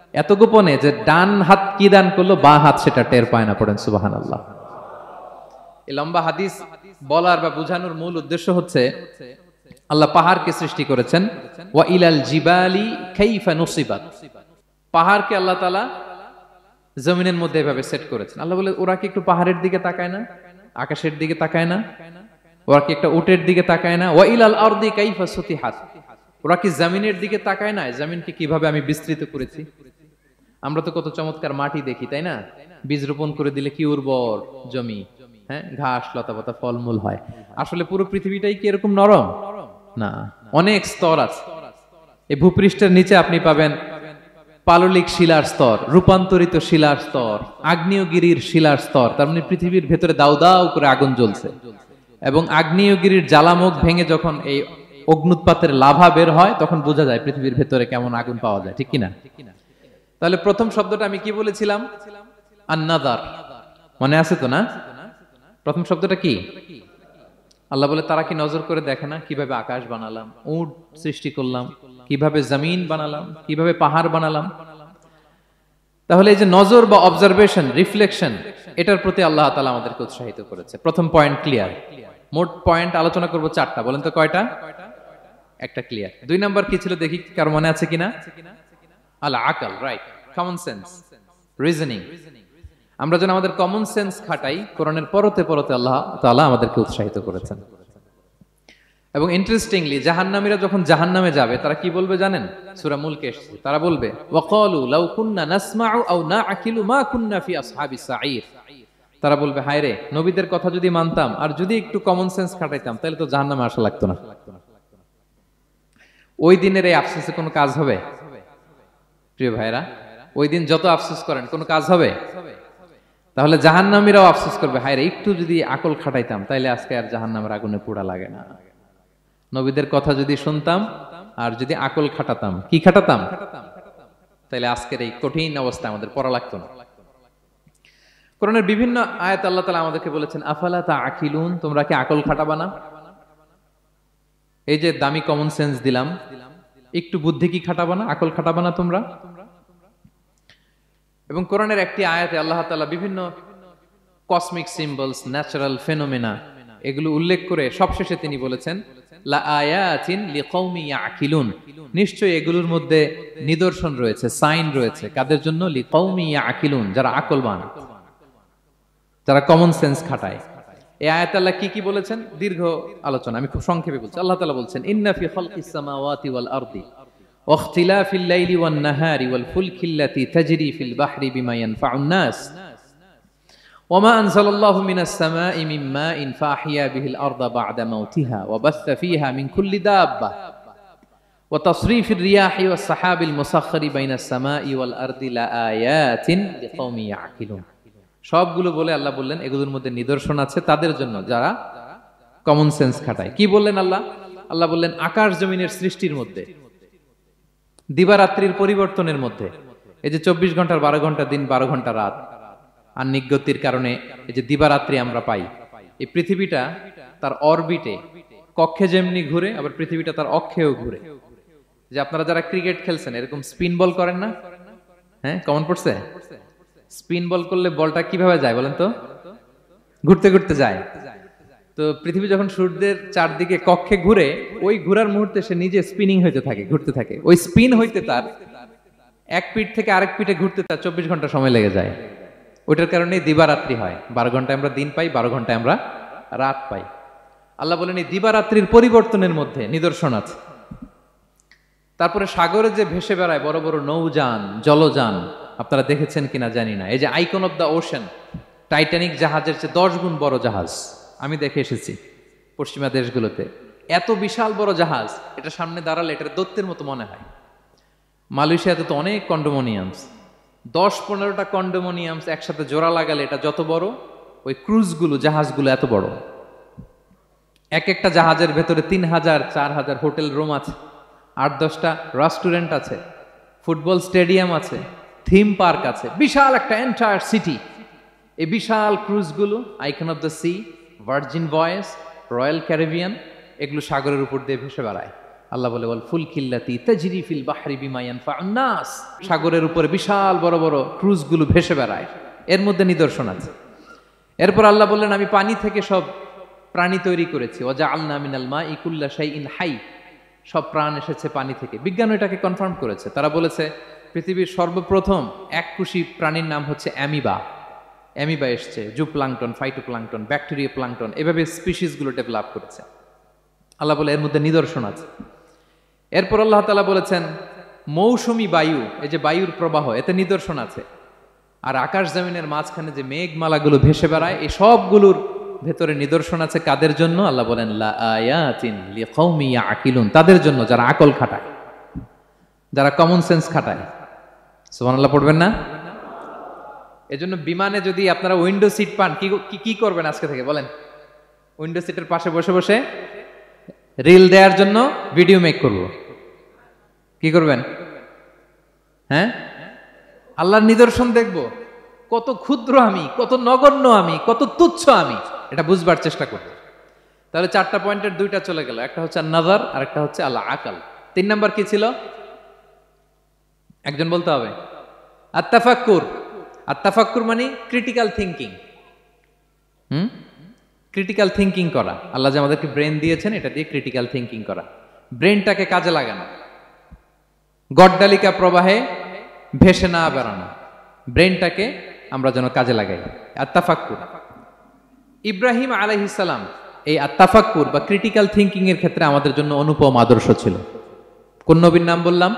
এত গোপনে যে ডান হাত কি দান করলো বা হাত সেটা টের পায় না। পড়েন সুবহানাল্লাহ। এই লম্বা হাদিস বলার বা বোঝানোর মূল উদ্দেশ্য হচ্ছে আল্লাহ পাহাড়কে সৃষ্টি করেছেন, ওয়া ইলাল জিবালি কাইফা নুসিবাত, পাহাড়কে আল্লাহ তাআলা জমিনের মধ্যে এভাবে সেট করেছেন। আল্লাহ বলে ওরা কি একটু পাহাড়ের দিকে তাকায় না, আকাশের দিকে তাকায় না, ওরা কি একটা উটের দিকে তাকায় না? ওয়া ইলাল আরদি কাইফা সুতিহাত, ওরা কি জমিনের দিকে তাকায় না, জমিনকে কিভাবে আমি বিস্তৃত করেছি। আমরা তো কত চমৎকার মাটি দেখি, তাই না? বীজ রোপণ করে দিলে কি উর্বর জমি, হ্যাঁ, ঘাস লতাপাতা ফলমূল হয়। আসলে পুরো পৃথিবীটাই কি এরকম নরম? না, অনেক স্তর আছে। এই ভূপৃষ্ঠের নিচে আপনি পাবেন পাললিক শিলার স্তর, রূপান্তরিত শিলার স্তর, আগ্নেয়গিরির শিলার স্তর। তার মানে পৃথিবীর ভেতরে দাউ দাউ করে আগুন জ্বলছে, এবং আগ্নেয়গিরির জ্বালামুখ ভেঙে যখন এই অগ্নুৎপাতের লাভা বের হয় তখন বোঝা যায় পৃথিবীর ভেতরে কেমন আগুন পাওয়া যায়, ঠিক কিনা? তাহলে প্রথম শব্দটা আমি কি বলেছিলাম? আন-নাযার। মনে আছে তো না? প্রথম শব্দটা কি? আল্লাহ বলে তারা কি নজর করে দেখে না কিভাবে আকাশ বানালাম, উট সৃষ্টি করলাম, কিভাবে জমিন বানালাম, কিভাবে পাহাড় বানালাম। তাহলে এই যে নজর বা অবজারভেশন, রিফ্লেকশন, এটার প্রতি আল্লাহ তাআলা আমাদেরকে উৎসাহিত করেছে। প্রথম পয়েন্ট ক্লিয়ার। মোট পয়েন্ট আলোচনা করব চারটা, বলেন তো কয়টা? একটা ক্লিয়ার। দুই নাম্বার কি ছিল দেখি কার মনে আছে কিনা? আল আকল, রাইট, কমন সেন্স, রিজনিং। আমরা যেন আমাদের কমন সেন্স খাটাই, কোরআনের পরতে পরতে আল্লাহ তাআলা আমাদেরকে উৎসাহিত করেছেন। এবং ইন্টারেস্টিংলি জাহান্নামীরা যখন জাহান্নামে যাবে তারা কি বলবে জানেন? সূরা মুলকে এসেছে, তারা বলবে ওয়াকালু লাউ কুননা নাসমাউ আও নাআকিলু মা কুননা ফি আসহাবিস সাঈর। তারা বলবে হায় রে, নবীদের কথা যদি মানতাম আর যদি একটু কমন সেন্স খাটাইতাম তাহলে তো জাহান্নামে আসা লাগতো না। ওই দিনের এই আফসোসে কোনো কাজ হবে? প্রিয় ভাইরা, ওই দিন যত আফসোস করেন কোনো কাজ হবে? তাহলে জাহান্নামীরাও আফসোস করবে, হায় রে একটু যদি আকল খাটাইতাম তাইলে আজকে আর জাহান্নামের আগুনে পোড়া লাগে না। নবীদের কথা যদি শুনতাম আর যদি আকল খাটাতাম, কি খাটাতাম, তাইলে আজকের এই কঠিন অবস্থা আমাদের পড়া লাগতো না। কোরআনের বিভিন্ন আয়াত আল্লাহ তাআলা আমাদেরকে বলেছেন আফালা তাআকিলুন, তোমরা কি আকল খাটাবা না? এই যে দামি কমন সেন্স দিলাম, একটু বুদ্ধি কি খাটাবা না, আকল খাটাবা না তোমরা? এবং কোরআনের একটি আয়াতে আল্লাহ তাআলা বিভিন্ন কসমিক সিম্বলস, ন্যাচারাল ফেনোমেনা, এগুলো উল্লেখ করে সবশেষে তিনি বলেছেন লা আয়াতিন লিকাউমি ইয়াকিলুন, নিশ্চয়ই এগুলোর মধ্যে নিদর্শন রয়েছে, সাইন রয়েছে, কাদের জন্য? লিকাউমি ইয়াকিলুন, যারা আকলবান, যারা কমন সেন্স খাটায়। এই আয়াতে আল্লাহ কি কি বলেছেন দীর্ঘ আলোচনা, আমি খুব সংক্ষেপে বলছি। আল্লাহ তাআলা বলছেন ইন্না ফি খালকিস সামাওয়াতি ওয়াল আরদি ওয়া ইখতিলাফিল লাইলি ওয়ান নাহারি ওয়াল ফুলকিল্লাতি তাজরি ফিল বাহরি বিমা ইয়ানফাউন নাস ওয়ামা আনজালাল্লাহু মিনাস সামাই মিন মাইন ফাহিয়া বিহিল আরদা বা'দা মাউতিহা ওয়া বাসসা ফিহা মিন কুল্লি দাব্বা ওয়া তাসরিফির রিয়াহি ওয়াস সাহাবিল মুসাখখারি বাইনাস সামাই ওয়াল আরদি লাআয়াতিন লিকাওমি ইয়াকিলুন। সবগুলো বলে আল্লাহ বললেন এগুলোর মধ্যে নিদর্শন আছে তাদের জন্য যারা কমন সেন্স খাটায়। কি বললেন আল্লাহ? আল্লাহ বললেন আকাশ জমিনের সৃষ্টির মধ্যে, দিবারাত্রির পরিবর্তনের মধ্যে, এই যে চব্বিশ ঘন্টার বারো ঘন্টা দিন, বারো ঘন্টা রাত, আর নিগতির কারণে এই যে দিবারাত্রি আমরা পাই, এই পৃথিবীটা তার অরবিটে কক্ষে যেমনি ঘুরে, আবার পৃথিবীটা তার অক্ষেও ঘুরে। যে আপনারা যারা ক্রিকেট খেলছেন এরকম স্পিন বল করেন না? হ্যাঁ, কমন পড়ছে? স্পিন বল করলে বলটা কিভাবে যায় বলেন তো? ঘুরতে ঘুরতে যায়। তো পৃথিবী যখন সূর্যের চারদিকে কক্ষে ঘুরে, ওই ঘোরার মুহূর্তে সে নিজে স্পিনিং হইতে থাকে, ঘুরতে থাকে। ওই স্পিন হইতে তার এক পিঠ থেকে আরেক পিঠে ঘুরতে তার চব্বিশ ঘন্টা সময় লেগে যায়। ওইটার কারণে দিবারাত্রি হয়। বারো ঘন্টায় আমরা দিন পাই, বারো ঘন্টায় আমরা রাত পাই। আল্লাহ বলেন এই দিবারাত্রির পরিবর্তনের মধ্যে নিদর্শন আছে। তারপরে সাগরে যে ভেসে বেড়ায় বড় বড় নৌযান, জলযান, আপনারা দেখেছেন কিনা জানি না, এই যে Icon of the Ocean, Titanic জাহাজের চেয়ে দশ গুণ বড় জাহাজ, আমি দেখে এসেছি পশ্চিমা দেশগুলোতে। এত বিশাল বড় জাহাজ, এটা সামনে দাঁড়ালে এটা দৈত্যের মতো মনে হয়। মালয়েশিয়াতে তো অনেক কন্ডোমোনিয়ামস, দশ পনেরোটা কন্ডোমোনিয়ামস একসাথে জোড়া লাগালে এটা যত বড়, ওই ক্রুজগুলো, জাহাজগুলো এত বড়। এক একটা জাহাজের ভেতরে তিন হাজার চার হাজার হোটেল রুম আছে, আট দশটা রেস্টুরেন্ট আছে, ফুটবল স্টেডিয়াম আছে, থিম পার্ক আছে, বিশাল একটা এন্টায়ার সিটি। এই বিশাল ক্রুজগুলো, Icon of the Sea, Virgin Voice, Royal Caribbean, এগুলো সাগরের উপর দিয়ে ভেসে বেড়ায়। আল্লাহ বলে ওয়াল ফুলকিল্লাতি তাজরি ফিল বাহরি বিমা ইয়ানফাউন নাস, সাগরের উপরে বিশাল বড় বড় ক্রুজগুলো ভেসে বেড়ায়, এর মধ্যে নিদর্শন আছে। এরপর আল্লাহ বললেন আমি পানি থেকে সব প্রাণী তৈরি করেছি, ওয়াজআলনা মিনাল মাই কুল্লা শাইইন হাই, সব প্রাণ এসেছে পানি থেকে। বিজ্ঞান এটাকে কনফার্ম করেছে, তারা বলেছে পৃথিবীর সর্বপ্রথম এককুশি প্রাণীর নাম হচ্ছে অ্যামিবা। অ্যামিবা এসছে, জুপ্লাংটন, ফাইটোপ্লাংটন, ব্যাকটেরিয়া প্লাংটন, এভাবে স্পিসিসগুলো ডেভেলপ করেছে। আল্লাহ বলে এর মধ্যে নিদর্শন আছে। এরপর আল্লাহ তাআলা বলেছেন মৌসুমী বায়ু, এই যে বায়ুর প্রবাহ, এতে নিদর্শন আছে। আর আকাশ জমিনের মাঝখানে যে মেঘমালাগুলো ভেসে বেড়ায়, এই সবগুলোর ভেতরে নিদর্শন আছে। কাদের জন্য? আল্লাহ বলেন লা আয়াতিন লিকাউমি ইয়াকিলুন, তাদের জন্য যারা আকল খাটায়, যারা কমন সেন্স খাটায়। সুবহানাল্লাহ পড়বেন না? এজন্য বিমানে যদি আপনারা উইন্ডো সিট পান, কি কি করবেন আজকে থেকে বলেন? উইন্ডো সিটের পাশে বসে বসে রিল দেওয়ার জন্য ভিডিও মেক করব, কি করবেন? হ্যাঁ, আল্লাহর নিদর্শন দেখব, কত ক্ষুদ্র আমি, কত নগণ্য আমি, কত তুচ্ছ আমি, এটা বুঝবার চেষ্টা করব। তাহলে চারটা পয়েন্টের দুইটা চলে গেল, একটা হচ্ছে নাজার আর একটা হচ্ছে আল্লাহ আকাল। তিন নাম্বার কি ছিল? একজন বলতে হবে। আত্তাফাক্কুর। আত্তাফাক্কুর মানে critical thinking. Hmm, critical thinking করা। আল্লাহ যে আমাদেরকে ব্রেন দিয়েছেন, এটা দিয়ে ক্রিটিক্যাল থিঙ্কিং করা, ব্রেনটাকে কাজে লাগানো, গড্ডালিকা প্রবাহে ভেসে না বেড়ানো, ব্রেনটাকে আমরা যেন কাজে লাগাই। আত্তাফাক্কুর। ইব্রাহিম আলাইহিস সালাম এই আত্তাফাক্কুর বা ক্রিটিক্যাল থিঙ্কিং এর ক্ষেত্রে আমাদের জন্য অনুপম আদর্শ ছিল। কোন নবীর নাম বললাম?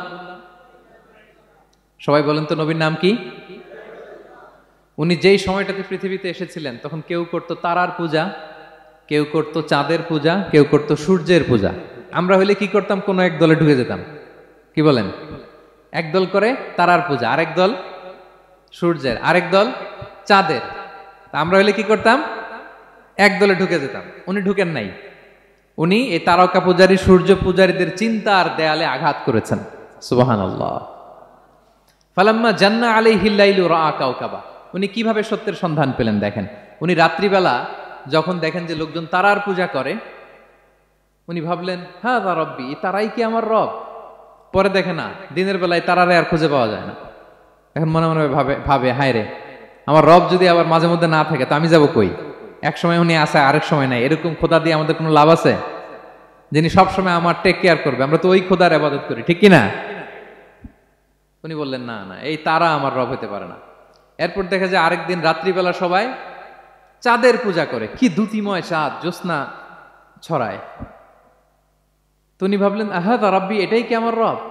সবাই বলেন তো নবীর নাম কি? উনি যেই সময়টাতে পৃথিবীতে এসেছিলেন তখন কেউ করতো তারার পূজা, কেউ করতো চাঁদের পূজা, কেউ করতো সূর্যের পূজা। আমরা হলে কি করতাম? কোনো এক দলে ঢুকে যেতাম। কি বলেন? এক দল করে তারার পূজা, আরেক দল সূর্যের, আরেক দল চাঁদের। আমরা হলে কি করতাম? এক দলে ঢুকে যেতাম। উনি ঢুকেন নাই, উনি এই তারকা পূজারী, সূর্য পূজারীদের চিন্তার দেয়ালে আঘাত করেছেন। সুবহানাল্লাহ। ফালাম্মা জান্না আলাইহিল লাইলু রাআ কাওকাবা, উনি কিভাবে সত্যের সন্ধান পেলেন দেখেন। উনি রাত্রিবেলা যখন দেখেন যে লোকজন তারার পূজা করে, উনি ভাবলেন হাযা রব্বি, তারাই কি আমার রব? পরে দেখে না, দিনের বেলায় তারারে আর খুঁজে পাওয়া যায় না। এখন মনে মনে ভাবে ভাবে হায় রে, আমার রব যদি আবার মাঝে মধ্যে না থাকে তো আমি যাব কই? এক সময় উনি আসে, আরেক সময় নাই। এরকম খোদা দিয়ে আমাদের কোনো লাভ আছে? যিনি সবসময় আমার টেক কেয়ার করবে, আমরা তো ওই খোদার ইবাদত করি, ঠিক কিনা? উনি বললেন না না, এই তারা আমার রব হতে পারে না। এরপর দেখা যায় আরেকদিন রাত্রিবেলা সবাই চাঁদের পূজা করে, কি দ্যুতিময় চাঁদ, জ্যোৎস্না ছড়ায়। তো উনি ভাবলেন আহাদা রাব্বি, এটাই কি আমার রব?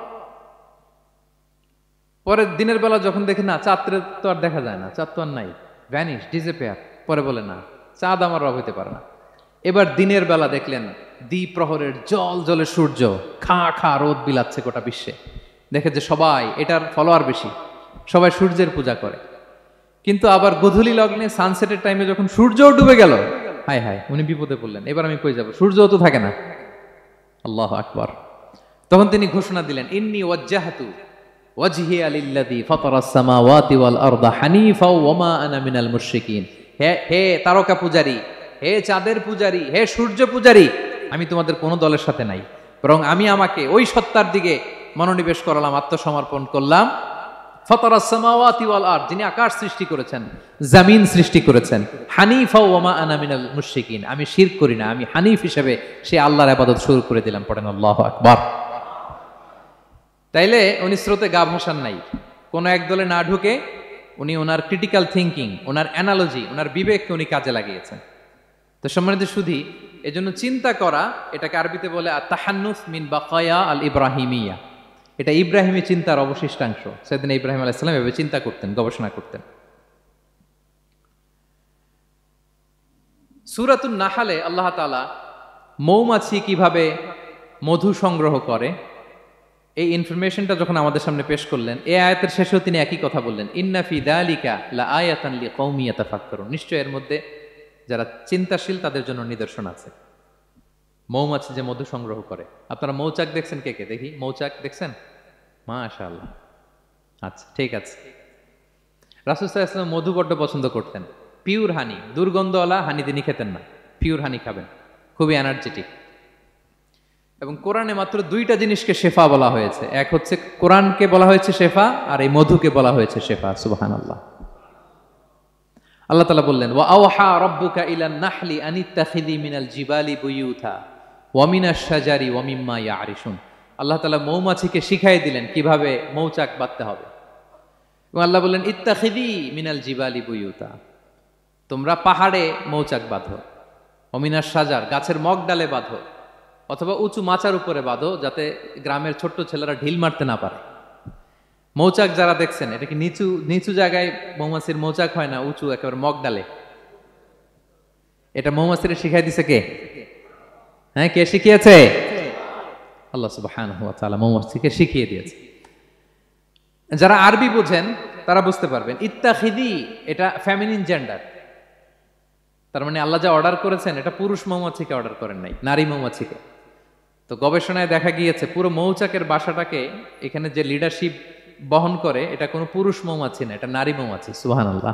পরে দিনের বেলা যখন দেখে না, চাঁদ তো আর দেখা যায় না, চাঁদ তো আর নাই, ভ্যানিশ, ডিসঅ্যাপিয়ার। পরে বলে না, চাঁদ আমার রব হতে পারে না। এবার দিনের বেলা দেখলেন দ্বিপ্রহরের জল জলে সূর্য খা খা রোদ বিলাচ্ছে গোটা বিশ্বে। দেখে যে সবাই এটার ফলোয়ার বেশি, সবাই সূর্যের পূজা করে। কিন্তু আবার গোধূলি লগ্নে সানসেটের টাইমে যখন সূর্যও ডুবে গেল, হায় হায়, উনি বিপদে পড়লেন। এবার আমি কই যাব? সূর্যও তো থাকে না। আল্লাহু আকবার। তখন তিনি ঘোষণা দিলেন ইন্নী ওয়াজ্জাহতু ওয়াজহিয়া লিল্লাযী ফাতারাস সামাওয়াতি ওয়াল আরদা হানিফা ওয়া মা আনা মিনাল মুশরিকিন। হে হে তারকা পূজারী, হে চাঁদের পূজারী, হে সূর্য পূজারী, আমি তোমাদের কোনো দলের সাথে নাই, বরং আমি আমাকে ওই সত্তার দিকে মনোনিবেশ করলাম, আত্মসমর্পণ করলাম। ফাতারাস সামাওয়াতি ওয়াল আরদ, যিনি আকাশ সৃষ্টি করেছেন, জমিন সৃষ্টি করেছেন। হানিফা ওয়া মা আনা মিনাল মুশরিকিন, আমি শিরক করি না, আমি হানিফ হিসেবে সে আল্লাহর ইবাদত শুরু করে দিলাম। পড়েন আল্লাহু আকবার। তাইলে উনি স্রোতে গা ভাসান নাই, কোন এক দলে না ঢুকে উনি ওনার ক্রিটিক্যাল থিঙ্কিং, ওনার অ্যানালজি, ওনার বিবেককে উনি কাজে লাগিয়েছেন। তো সম্মানিত সুধী, এজন্য চিন্তা করা, এটাকে আরবিতে বলে আত-তাহান্নুস মিন বাকায়া আল ইব্রাহিমিয়া। এটা ইব্রাহিমী চিন্তার অবশিষ্টাংশ। সেদিন ইব্রাহিম আলাইহিস সালাম এভাবে চিন্তা করতেন, গবেষণা করতেন। সূরাতুন নাহলে আল্লাহ তাআলা মৌমাছি কিভাবে মধু সংগ্রহ করে এই ইনফরমেশনটা যখন আমাদের সামনে পেশ করলেন, এই আয়াতের শেষেও তিনি একই কথা বললেন, ইন্না ফি যালিকা লাআয়াতান লিকাউমি ইয়াতাফাক্কারুন, নিশ্চয় এর মধ্যে যারা চিন্তাশীল তাদের জন্য নিদর্শন আছে। মৌমাছি যে মধু সংগ্রহ করে, আপনারা মৌচাক দেখছেন? কে কে দেখি মৌচাক দেখছেন? মাশাআল্লাহ, আচ্ছা ঠিক আছে। রাসূল সাল্লাল্লাহু আলাইহি ওয়াসাল্লাম মধু বড্ড পছন্দ করতেন। পিওর হানি, দুর্গন্ধওয়ালা হানি তিনি খেতেন না, পিওর হানি খাবেন, খুবই এনার্জেটিক। এবং কোরআনে মাত্র দুইটা জিনিসকে শেফা বলা হয়েছে, এক হচ্ছে কোরআনকে বলা হয়েছে শেফা, আর এই মধুকে বলা হয়েছে শেফা। সুবহানাল্লাহ। আল্লাহ তাআলা বললেন, ওয়া আওহা রাব্বুকা ইলান নাহলি আনিত্তাখিযি মিনাল জিবালি বুয়ুতা ওয়া মিনাশ শাজারি ওয়া মিম্মা ইয়ারিশুন। আল্লাহ তাআলা মৌমাছিকে শিখাই দিলেন কিভাবে মৌচাক বাঁধতে হবে, এবং আল্লাহ বললেন ইত্তাখিযি মিনাল জিবালি বুয়ুতা, তোমরা পাহাড়ে মৌচাক বাঁধো, ওয়া মিনাশ শাজার, গাছের মগ ডালে বাঁধো, অথবা উঁচু মাচার উপরে বাঁধো, যাতে গ্রামের ছোট্ট ছেলেরা ঢিল মারতে না পারে। মৌচাক যারা দেখছেন, এটা কি নিচু নিচু জায়গায় মৌমাছির মৌচাক হয় না, উঁচু একেবারে মগ ডালে? এটা মৌমাছির শিখাই দিছে কে? হ্যাঁ, কে শিখিয়েছে? আল্লাহ সুবহানাহু ওয়া তাআলা মৌমাছিকে শিখিয়ে দিয়েছে। যারা আরবি বোঝেন তারা বুঝতে পারবেন, ইত্তাখিদি এটা ফেমিনিন জেন্ডার। তার মানে আল্লাহ যা অর্ডার করেছেন এটা পুরুষ মৌমাছিকে অর্ডার করেন নাই, নারী মৌমাছিকে। তো গবেষণায় দেখা গিয়েছে পুরো মৌচাকের বাসাটাকে এখানে যে লিডারশিপ বহন করে এটা কোনো পুরুষ মৌমাছি না, এটা নারী মৌমাছি। সুবহানাল্লাহ।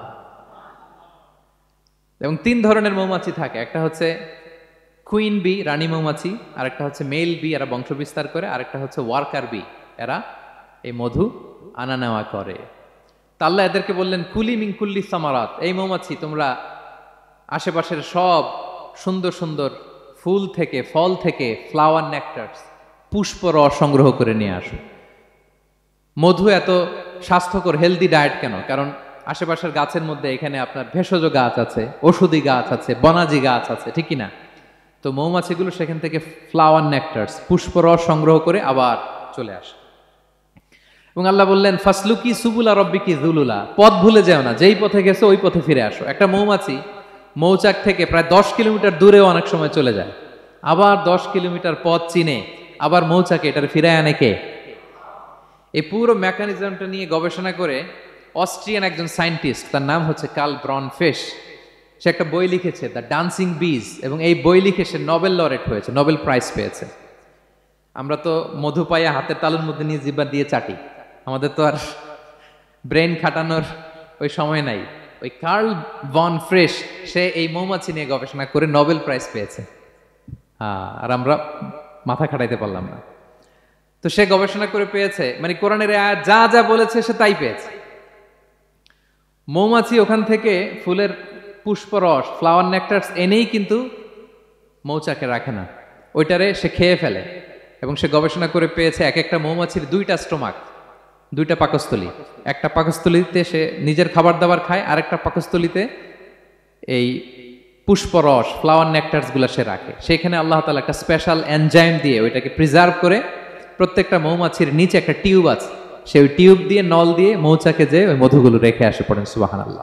এবং তিন ধরনের মৌমাছি থাকে, একটা হচ্ছে কুইন বি, রানী মৌমাছি, আরেকটা হচ্ছে মেল বি, এরা বংশ বিস্তার করে, আরেকটা হচ্ছে ওয়ার্কার বি, এরা এই মধু আনা নেওয়া করে। তা আল্লাহ এদেরকে বললেন কুলি মিন কুল্লি সামারাত, এই মৌমাছি তোমরা আশেপাশের সব সুন্দর সুন্দর ফুল থেকে, ফল থেকে, ফ্লাওয়ার নেকটার্স, পুষ্প রস সংগ্রহ করে নিয়ে আসো। মধু এত স্বাস্থ্যকর, হেলদি ডায়েট কেন? কারণ আশেপাশের গাছের মধ্যে এখানে আপনার ভেষজ গাছ আছে, ওষুধি গাছ আছে, বনাজি গাছ আছে, ঠিক না? তো মৌমাছিগুলো সেখান থেকে ফ্লাওয়ার নেকটার্স, পুষ্প রস সংগ্রহ করে আবার চলে আসে। এবং আল্লাহ বললেন ফাসলুকি সুবুলা রব্বিকি যুলুলা, পথ ভুলে যেও না, যেই পথে গেছো ওই পথে ফিরে আসো। একটা মৌমাছি মৌচাক থেকে প্রায় দশ কিলোমিটার দূরেও অনেক সময় চলে যায়, আবার দশ কিলোমিটার পথ চিনে আবার মৌচাকে এটার ফিরায় আনে কে? এই পুরো মেকানিজমটা নিয়ে গবেষণা করে অস্ট্রিয়ান একজন সায়েন্টিস্ট, তার নাম হচ্ছে কার্ল ব্রনফেশ, সে একটা বই লিখেছে দ্য ডান্সিং বিজ, এবং এই বই লিখে সে নোবেল লরেট হয়েছে, নোবেল প্রাইজ পেয়েছে। আমরা তো মধু পাইয়া হাতের তালুর মধ্যে নিয়ে জিব্বা দিয়ে চাটি, আমাদের তো আর ব্রেন খাটানোর ওই সময় নাই। ওই কার্ল ভন ফ্রেশ সে এই মৌমাছি নিয়ে গবেষণা করে নোবেল প্রাইজ পেয়েছে, হ্যাঁ, আর আমরা মাথা খাটাইতে পারলাম না। তো সে গবেষণা করে পেয়েছে, মানে কোরআনের আয়াত যা যা বলেছে সে তাই পেয়েছে। মৌমাছি ওখান থেকে ফুলের পুষ্পরস, ফ্লাওয়ার নেকটার্স এনেই কিন্তু মৌচাকে রাখে না, ওইটারে সে খেয়ে ফেলে। এবং সে গবেষণা করে পেয়েছে এক একটা মৌমাছির দুইটা স্টোমাক, দুইটা পাকস্থলী, একটা পাকস্থলীতে সে নিজের খাবার দাবার খায়, আর একটা পাকস্থলীতে এই পুষ্পরস, ফ্লাওয়ার নেকটার্স গুলা সে রাখে। সেখানে আল্লাহ তাআলা একটা স্পেশাল এনজাইম দিয়ে ওইটাকে প্রিজার্ভ করে, প্রত্যেকটা মৌমাছির নিচে একটা টিউব আছে, সে ওই টিউব দিয়ে নল দিয়ে মৌচাকে যে ওই মধুগুলো রেখে আসে। পড়েন সুবহানাল্লাহ।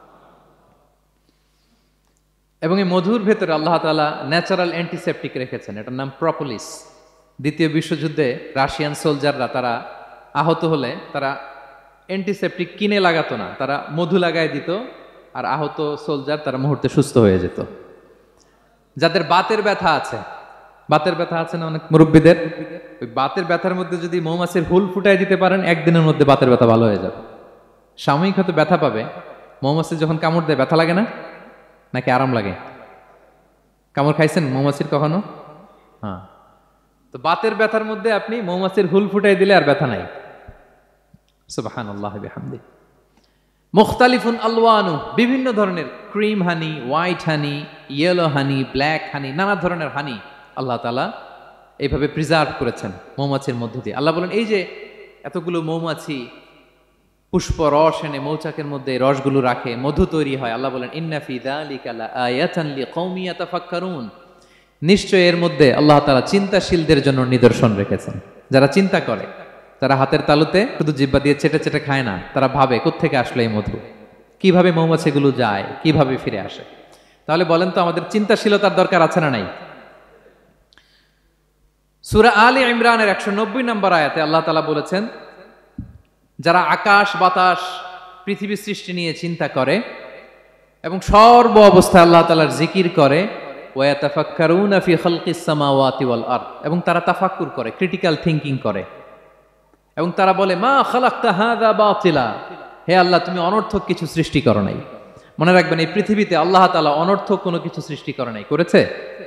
এবং এই মধুর ভেতরে আল্লাহ তাআলা ন্যাচারাল অ্যান্টিসেপটিক রেখেছেন, এটার নাম প্রপোলিস। দ্বিতীয় বিশ্বযুদ্ধে রাশিয়ান সোলজাররা তারা আহত হলে তারা অ্যান্টিসেপটিক কিনে লাগাতো না, তারা মধু লাগায় দিত, আর আহত সোলজার তারা মুহূর্তে সুস্থ হয়ে যেত। যাদের বাতের ব্যথা আছে, বাতের ব্যথা আছে না অনেক মুরব্বীদের, ওই বাতের ব্যথার মধ্যে যদি মৌমাছির হুল ফুটাই দিতে পারেন, একদিনের মধ্যে বাতের ব্যথা ভালো হয়ে যাবে। সাময়িক হয়তো ব্যথা পাবে, মৌমাছি যখন কামড় দেয় ব্যথা লাগে না, নাকি আরাম লাগে? কামড় খাইছেন মৌমাছির কখনো? হ্যাঁ। তো বাতের ব্যথার মধ্যে আপনি মৌমাছির হুল ফুটাই দিলে আর ব্যথা নাই। সুবহানাল্লাহ বিহামদি। মুখতালিফুন আলওয়ানু, বিভিন্ন ধরনের cream honey, white honey, yellow honey, black honey, নানা ধরনের হানি আল্লাহ তাআলা এইভাবে প্রিজার্ভ করেছেন মৌমাছির মধ্য দিয়ে। আল্লাহ বলেন এই যে এতগুলো মৌমাছি পুষ্প রস এনে মৌচাকের মধ্যে রসগুলো রাখে, মধু তৈরি হয়, আল্লাহ বলেন ইন্না ফি যালিকা লাআয়াতান লিকওমি ইয়াতাফাক্কারুন, নিশ্চয় এর মধ্যে আল্লাহ তাআলা চিন্তাশীলদের জন্য নিদর্শন রেখেছেন। যারা চিন্তা করে, তারা হাতের তালুতে শুধু জিহ্বা দিয়ে চেটে চেটে খায় না, তারা ভাবে কোত্থেকে আসলো এই মধু, কিভাবে মৌমাছিগুলো যায়, কিভাবে ফিরে আসে। তাহলে বলেন তো আমাদের চিন্তাশীলতার দরকার আছে না নাই? সূরা আলে ইমরানের একশো নব্বই নম্বর আয়াতে আল্লাহ তাআলা বলেছেন, যারা আকাশ বাতাস পৃথিবী সৃষ্টি নিয়ে চিন্তা করে এবং সর্ব অবস্থায় আল্লাহ তাআলার জিকির করে, ওয়াতাফাক্কারুনা ফি খালকিস সামাওয়াতি ওয়াল আরদ, এবং তারা তাফাক্কুর করে, ক্রিটিক্যাল থিংকিং করে, এবং তারা বলে মা খালাকতা হাযা বাতিলা, হে আল্লাহ তুমি অনর্থক কিছু সৃষ্টি করো নাই। মনে রাখবেন এই পৃথিবীতে আল্লাহ তাআলা অনর্থক কোনো কিছু সৃষ্টি করে নাই, করেছে?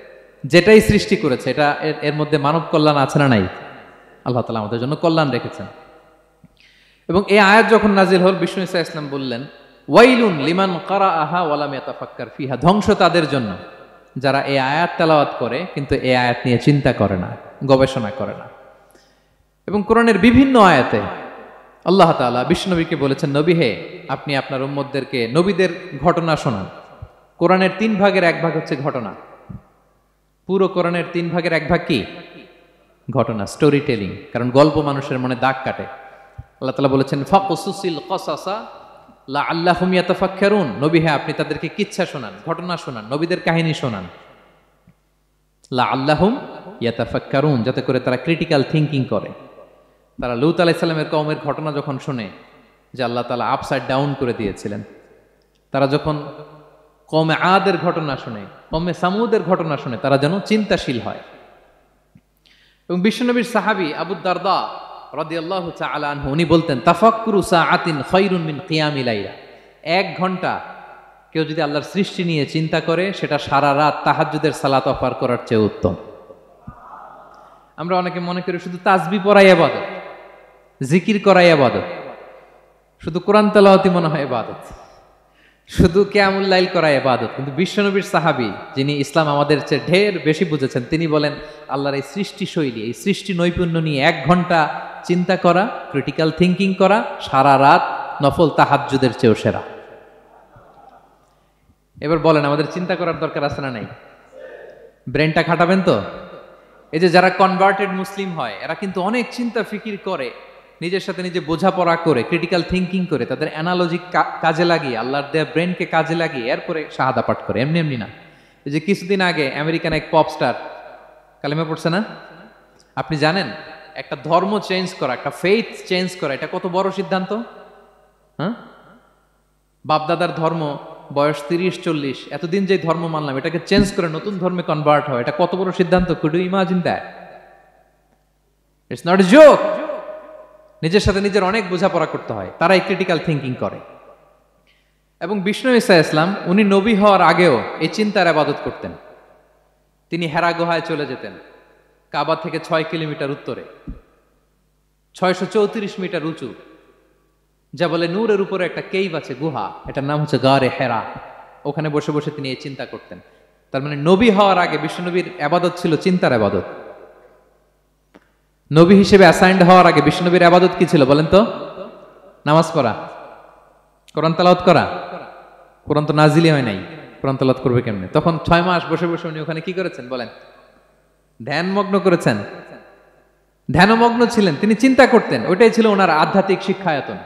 যেটাই সৃষ্টি করেছে এটা এর মধ্যে মানব কল্যাণ আছে না নাই? আল্লাহ তাআলা আমাদের জন্য কল্যাণ রেখেছেন। এবং এই আয়াত যখন নাজিল হল, বিষ্ণু ঈসা ইসলাম বললেন, ওয়াইলুন লিমান কারাআহা ওয়া লাম ইয়াতাফাক্কার ফিহা, ধ্বংস তাদের জন্য যারা এই আয়াত তেলাওয়াত করে কিন্তু এই আয়াত নিয়ে চিন্তা করে না, গবেষণা করে না। এবং কোরআনের বিভিন্ন আয়াতে আল্লাহ তাআলা বিশ্বনবীকে বলেছেন, নবী হে, আপনি আপনার উম্মতদেরকে নবীদের ঘটনা শোনান। কোরআনের তিন ভাগের এক ভাগ হচ্ছে ঘটনা। পুরো কোরআনের তিন ভাগের এক ভাগ কি? ঘটনা, স্টোরি টেলিং। কারণ গল্প মানুষের মনে দাগ কাটে। আল্লাহ তাআলা বলেছেন, ফাকুসুসিল কসাসা লাআল্লাহুম ইয়াতাফাক্কারুন, নবী হে, আপনি তাদেরকে কিচ্ছা শোনান, ঘটনা শোনান, নবীদের কাহিনী শোনান। লাআল্লাহুম ইয়াতাফাক্কারুন, যাতে করে তারা ক্রিটিক্যাল থিঙ্কিং করে। তারা লূত আলাইহিস সালামের কওমের ঘটনা যখন শুনে যে আল্লাহ তাআলা আপসাইড ডাউন করে দিয়েছিলেন, তারা যখন কওমে আদের ঘটনা শুনে, কওমে সামুদের ঘটনা শুনে, তারা যেন চিন্তাশীল হয়। এবং বিশ্বনবীর সাহাবী আবু দারদা রাদিয়াল্লাহু তাআলা আনহু, উনি বলতেন, তাফাক্কুরু সাআতিন খায়রুন মিন কিয়ামি লাইলা, এক ঘন্টা কেউ যদি আল্লাহর সৃষ্টি নিয়ে চিন্তা করে, সেটা সারা রাত তাহাজ্জুদের সালাত অফার করার চেয়ে উত্তম। আমরা অনেকে মনে করি শুধু তাসবিহ পড়াই ইবাদত, জিকির করাই ইবাদত, শুধু কোরআন তেলাওয়াতই মনে হয় ইবাদত, শুধু কিয়ামুল লাইল করা ইবাদত। কিন্তু বিশ্বনবীর সাহাবী, যিনি ইসলাম আমাদের চেয়ে ঢের বেশি বুঝেছেন, তিনি বলেন আল্লাহর এই সৃষ্টি শৈলী, এই সৃষ্টি নৈপুণ্য নিয়ে এক ঘন্টা চিন্তা করা, ক্রিটিক্যাল থিঙ্কিং করা, সারা রাত নফল তাহাজ্জুদের চেয়েও সেরা। এবার বলেন, আমাদের চিন্তা করার দরকার আছে না নাই? ব্রেনটা খাটাবেন তো? এই যে যারা কনভার্টেড মুসলিম হয়, এরা কিন্তু অনেক চিন্তা ফিকির করে, নিজের সাথে নিজে বোঝাপড়া করে, ক্রিটিক্যাল থিঙ্কিং করে, তাদের অ্যানালজি কাজে লাগিয়ে, আল্লাহর দেয়া ব্রেনকে কাজে লাগিয়ে এরপরে শাহাদা পাঠ করে, এমনি এমনি না। এই যে কিছুদিন আগে আমেরিকান এক পপ স্টার কালেমা পড়ছে না? আপনি জানেন একটা ধর্ম চেঞ্জ করা, একটা ফেইথ চেঞ্জ করা, এটা কত বড় সিদ্ধান্ত? হ্যাঁ, বাপদাদার ধর্ম, বয়স তিরিশ চল্লিশ, এতদিন যে ধর্ম মানলাম, এটাকে চেঞ্জ করে নতুন ধর্মে কনভার্ট হয়, এটা কত বড় সিদ্ধান্ত? Could you imagine that? It's not a joke. নিজের সাথে নিজের অনেক বোঝাপড়া করতে হয়, তারাই ক্রিটিক্যাল থিঙ্কিং করে। এবং বিষ্ণু ঈসা ইসলাম, উনি নবী হওয়ার আগেও এই চিন্তার ইবাদত করতেন। তিনি হেরা গুহায় চলে যেতেন, কাবা থেকে ছয় কিলোমিটার উত্তরে, ছয়শো চৌত্রিশ মিটার উঁচু, যা বলে নূরের উপরে একটা কেইভ আছে, গুহা, এটার নাম হচ্ছে গারে হেরা। ওখানে বসে বসে তিনি এই চিন্তা করতেন। তার মানে নবী হওয়ার আগে বিশ্বনবীর ইবাদত ছিল চিন্তার ইবাদত। নবী হিসেবে অ্যাসাইন্ড হওয়ার আগে বিশ্বনবীর ইবাদত কি ছিল বলেন তো? নামাজ পড়া, কোরআন তেলাওয়াত করা। কোরআন তো নাজিলই হয় নাই, কোরআন তেলাওয়াত করবে কেমনে? তখন ছয় মাস বসে বসে উনি ওখানে কি করেছেন বলেন? ধ্যানমগ্ন করেছেন, ধ্যানমগ্ন ছিলেন, তিনি চিন্তা করতেন। ওইটাই ছিল ওনার আধ্যাত্মিক শিক্ষায়তন।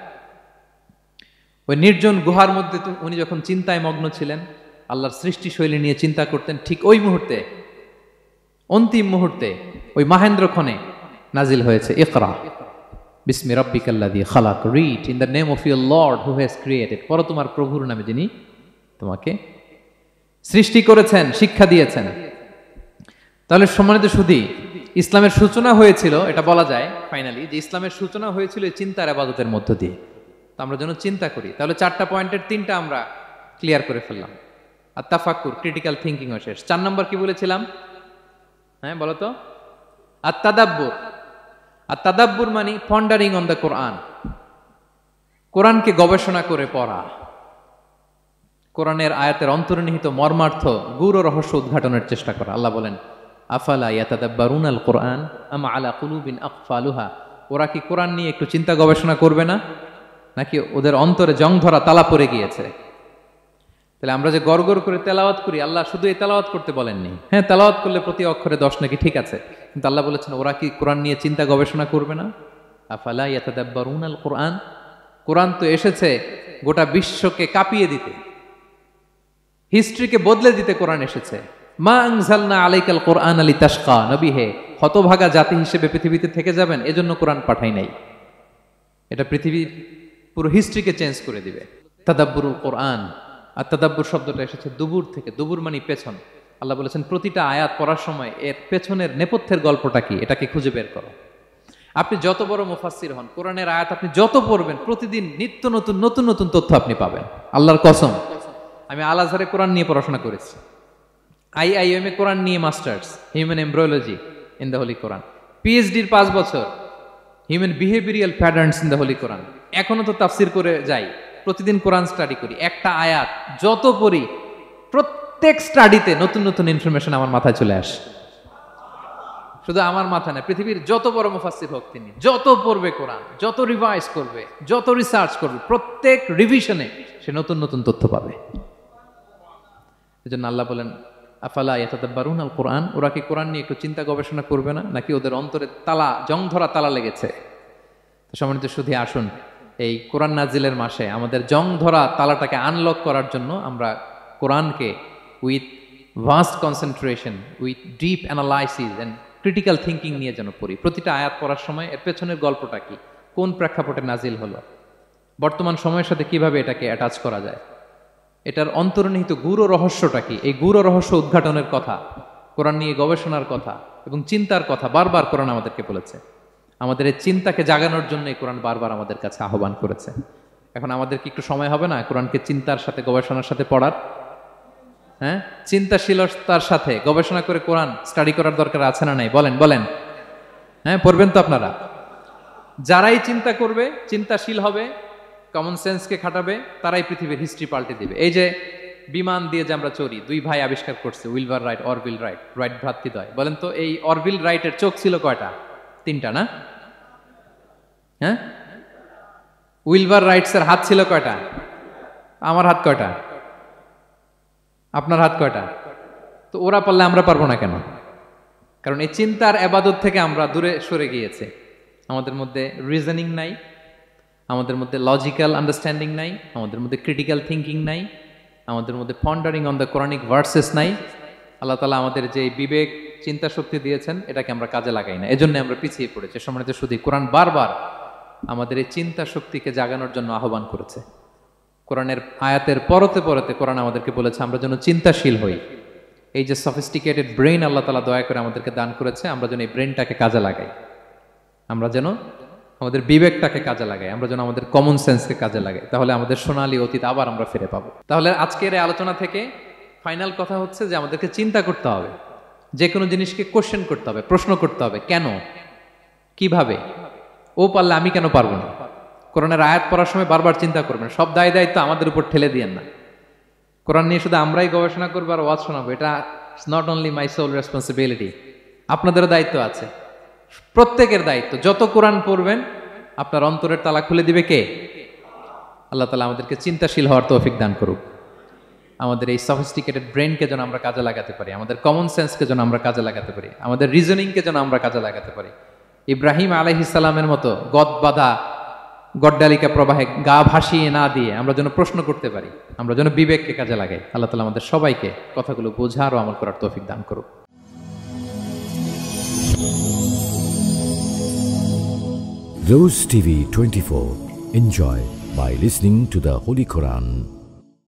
ওই নির্জন গুহার মধ্যে উনি যখন চিন্তায় মগ্ন ছিলেন, আল্লাহর সৃষ্টি শৈলী নিয়ে চিন্তা করতেন, ঠিক ওই মুহূর্তে, অন্তিম মুহূর্তে, ওই মাহেন্দ্রক্ষণে নাজিল হয়েছে ইকরা বিসমি রাব্বিকাল্লাযী খালাক, read in the name of your lord who has created, পড়ো তোমার প্রভুর নামে যিনি তোমাকে সৃষ্টি করেছেন, শিক্ষা দিয়েছেন। তাহলে সম্মানিত সুধী, ইসলামের সূচনা হয়েছিল, এটা বলা যায় ফাইনালি যে ইসলামের সূচনা হয়েছিল এই চিন্তার ইবাদতের মধ্য দিয়ে। তো আমরা যেন চিন্তা করি। তাহলে চারটা পয়েন্টের তিনটা আমরা ক্লিয়ার করে ফেললাম। আর তাফাক্কুর, ক্রিটিক্যাল থিঙ্কিং ও শেষ। চার নম্বর কি বলেছিলাম? হ্যাঁ বলো তো? আর তাদাব্বুর। আর তাদাব্বুর মানে পন্ডারিং অন দ্য কোরআন, কোরআনকে গবেষণা করে পড়া, কোরআনের আয়াতের অন্তর্নিহিত মর্মার্থ, গূঢ় রহস্য উদ্ঘাটনের চেষ্টা করা। আল্লাহ বলেন, আফালা ইয়াতাদাব্বারুনাল কোরআন আম আলা কুলুবিন আকফালুহা, ওরা কি কোরআন নিয়ে একটু চিন্তা গবেষণা করবে না, নাকি ওদের অন্তরে জং ধরা তালা পড়ে গিয়েছে? তাহলে আমরা যে গড় গড় করে তেলাওয়াত করি, আল্লাহ শুধু এই তেলাওয়াত করতে বলেননি। হ্যাঁ, তেলাওয়াত করলে প্রতি অক্ষরে দশ নাকি, ঠিক আছে, কিন্তু আল্লাহ বলেছেন ওরা কি কোরআন নিয়ে চিন্তা গবেষণা করবে না? আফালা ইয়াতাদাব্বারুনাল কোরআন, কোরআন তো এসেছে গোটা বিশ্বকে কাঁপিয়ে দিতে, হিস্ট্রিকে বদলে দিতে কোরআন এসেছে। মা আনজালনা আলাইকাল কোরআন লিতাশকা, নবী হে, হতভাগা জাতি হিসেবে পৃথিবীতে থেকে যাবেন, এজন্য কোরআন পাঠাই নাই। এটা পৃথিবীর পুরো হিস্ট্রিকে চেঞ্জ করে দিবে। তাদাব্বুরুল কোরআন, আর তাদাব্বুর শব্দটা এসেছে দুবুর থেকে, দুবুর মানে পেছন। আল্লাহ বলেছেন প্রতিটা আয়াত পড়ার সময় এর পেছনের নেপথ্যের গল্পটা কি, এটাকে খুঁজে বের করো। আপনি যত বড় মুফাসসির হন, কোরআনের আয়াত আপনি যত পড়বেন, প্রতিদিন নিত্য নতুন নতুন নতুন তথ্য আপনি পাবেন। আল্লাহর কসম, আমি আল আজহারে কোরআন নিয়ে পড়াশোনা করেছি, I I am a Quran নিয়ে masters, human embryology in the holy Quran. পিএইচডির পাঁচ বছর, human behavioural patterns in the holy Quran. এখনো তো তাফসির করে যাই, প্রতিদিন কোরআন স্টাডি করি, একটা আয়াত যত পড়ি প্রত্যেক স্টাডিতে নতুন নতুন ইনফরমেশন আমার মাথায় চলে আসে। শুধু আমার মাথা না, পৃথিবীর যত বড় মুফাসসির হোক তিনি, যত পড়বে কোরআন, যত রিভাইজ করবে, যত রিসার্চ করবে, প্রত্যেক রিভিশনে সে নতুন নতুন তথ্য পাবে। এজন্য আল্লাহ বলেন আফালা ইয়াতাদাব্বারুন আল কোরআন, ওরা কি কোরআন নিয়ে একটু চিন্তা গবেষণা করবে না, নাকি ওদের অন্তরে তালা, জং ধরা তালা লেগেছে? তো সম্মানিত সুধী, আসুন এই কোরআন নাজিলের মাসে আমাদের জং ধরা তালাটাকে আনলক করার জন্য আমরা কোরআনকে with vast concentration, with deep analysis and critical thinking নিয়ে যেন পড়ি। প্রতিটা আয়াত পড়ার সময় এর পেছনের গল্পটা কি, কোন প্রেক্ষাপটে নাজিল হলো, বর্তমান সময়ের সাথে কিভাবে এটাকে অ্যাটাচ করা যায়, এটার অন্তর্নিহিত গূঢ় রহস্যটা কি, এই গূঢ় রহস্য উদ্ঘাটনের কথা, কোরআন নিয়ে গবেষণার কথা এবং চিন্তার কথা বারবার কোরআন আমাদেরকে বলেছে। আমাদের এই চিন্তাকে জাগানোর জন্য এই কোরআন বারবার আমাদের কাছে আহ্বান করেছে। এখন আমাদের কি একটু সময় হবে না কোরআনকে চিন্তার সাথে গবেষণার সাথে পড়ার? হ্যাঁ, চিন্তাশীলতার সাথে গবেষণা করে কোরআন স্টাডি করার দরকার আছে না নাই? বলেন বলেন। হ্যাঁ, পড়বেন তো আপনারা? যারাই চিন্তা করবে, চিন্তাশীল হবে, কমন সেন্সকে খাটাবে, তারাই পৃথিবীর হিস্ট্রি পাল্টে দিবে। এই যে বিমান দিয়ে যে আমরা চড়ি, দুই ভাই আবিষ্কার করছে, Wilbur Wright, Orville Wright, Wright ভ্রাতৃদ্বয়। বলেন তো এই অরভিল রাইটের চোখ ছিল কয়টা? তিনটা না? হ্যাঁ, উইলবার রাইটসের হাত ছিল কয়টা? আমার হাত কয়টা? আপনার হাত কয়টা? তো ওরা পারলে আমরা পারবো না কেন? কারণ এই চিন্তার ইবাদত থেকে আমরা দূরে সরে গিয়েছে। আমাদের মধ্যে রিজনিং নাই, আমাদের মধ্যে লজিক্যাল আন্ডারস্ট্যান্ডিং নাই, আমাদের মধ্যে ক্রিটিক্যাল থিঙ্কিং নাই, আমাদের মধ্যে pondering on the Quranic verses নাই। আল্লাহ তাআলা আমাদের যে বিবেক, চিন্তা শক্তি দিয়েছেন, এটাকে আমরা কাজে লাগাই না, এজন্য আমরা পিছিয়ে পড়েছি। সম্মানিত শুধু কোরআন বারবার আমাদের এই চিন্তা শক্তিকে জাগানোর জন্য আহ্বান করেছে। কোরআনের আয়াতের পরতে পরতে কোরআন আমাদেরকে বলেছে আমরা যেন চিন্তাশীল হই। এই যে সফিস্টিকেটেড ব্রেন আল্লাহ তাআলা দয়া করে আমাদেরকে দান করেছে, আমরা যেন এই ব্রেনটাকে কাজে লাগাই, আমরা যেন আমাদের বিবেকটাকে কাজে লাগাই, আমরা যেন আমাদের কমন সেন্সকে কাজে লাগাই। তাহলে আমাদের সোনালী অতীত আবার আমরা ফিরে পাবো। তাহলে আজকের এই আলোচনা থেকে ফাইনাল কথা হচ্ছে যে আমাদেরকে চিন্তা করতে হবে, যে কোনো জিনিসকে কোশ্চেন করতে হবে, প্রশ্ন করতে হবে, কেন, কিভাবে, ও পারলে আমি কেন পারবো না। কোরআনের আয়াত পড়ার সময় বারবার চিন্তা করবেন, সব দায় দায়িত্ব আমাদের উপর ঠেলে দিয়েন না। কোরআন নিয়ে শুধু আমরাই গবেষণা করবো আর ওয়াজ শোনাবো, এটা not only my sole responsibility, আপনাদেরও দায়িত্ব আছে, প্রত্যেকের দায়িত্ব। যত কোরআন পড়বেন আপনার অন্তরের তালা খুলে দিবে কে? আল্লাহ তাআলা আমাদেরকে চিন্তাশীল হওয়ার তৌফিক দান করুক। আমাদের এই সফিস্টিকেটেড ব্রেনকে যেন আমরা কাজে লাগাতে পারি, আমাদের কমন সেন্সকে যেন আমরা কাজে লাগাতে পারি, আমাদের রিজনিংকে যেন আমরা কাজে লাগাতে পারি। ইব্রাহিম আলাইহিস সালামের মতো গদ বাঁধা গড্ডালিকা প্রবাহে গা ভাসিয়ে না দিয়ে আমরা যেন প্রশ্ন করতে পারি, আমরা যেন বিবেককে কাজে লাগাই। আল্লাহ তাআলা আমাদের সবাইকে কথাগুলো বোঝার ও আমল করার তৌফিক দান করুক। Rose T V twenty-four. Enjoy by listening to the Holy Quran.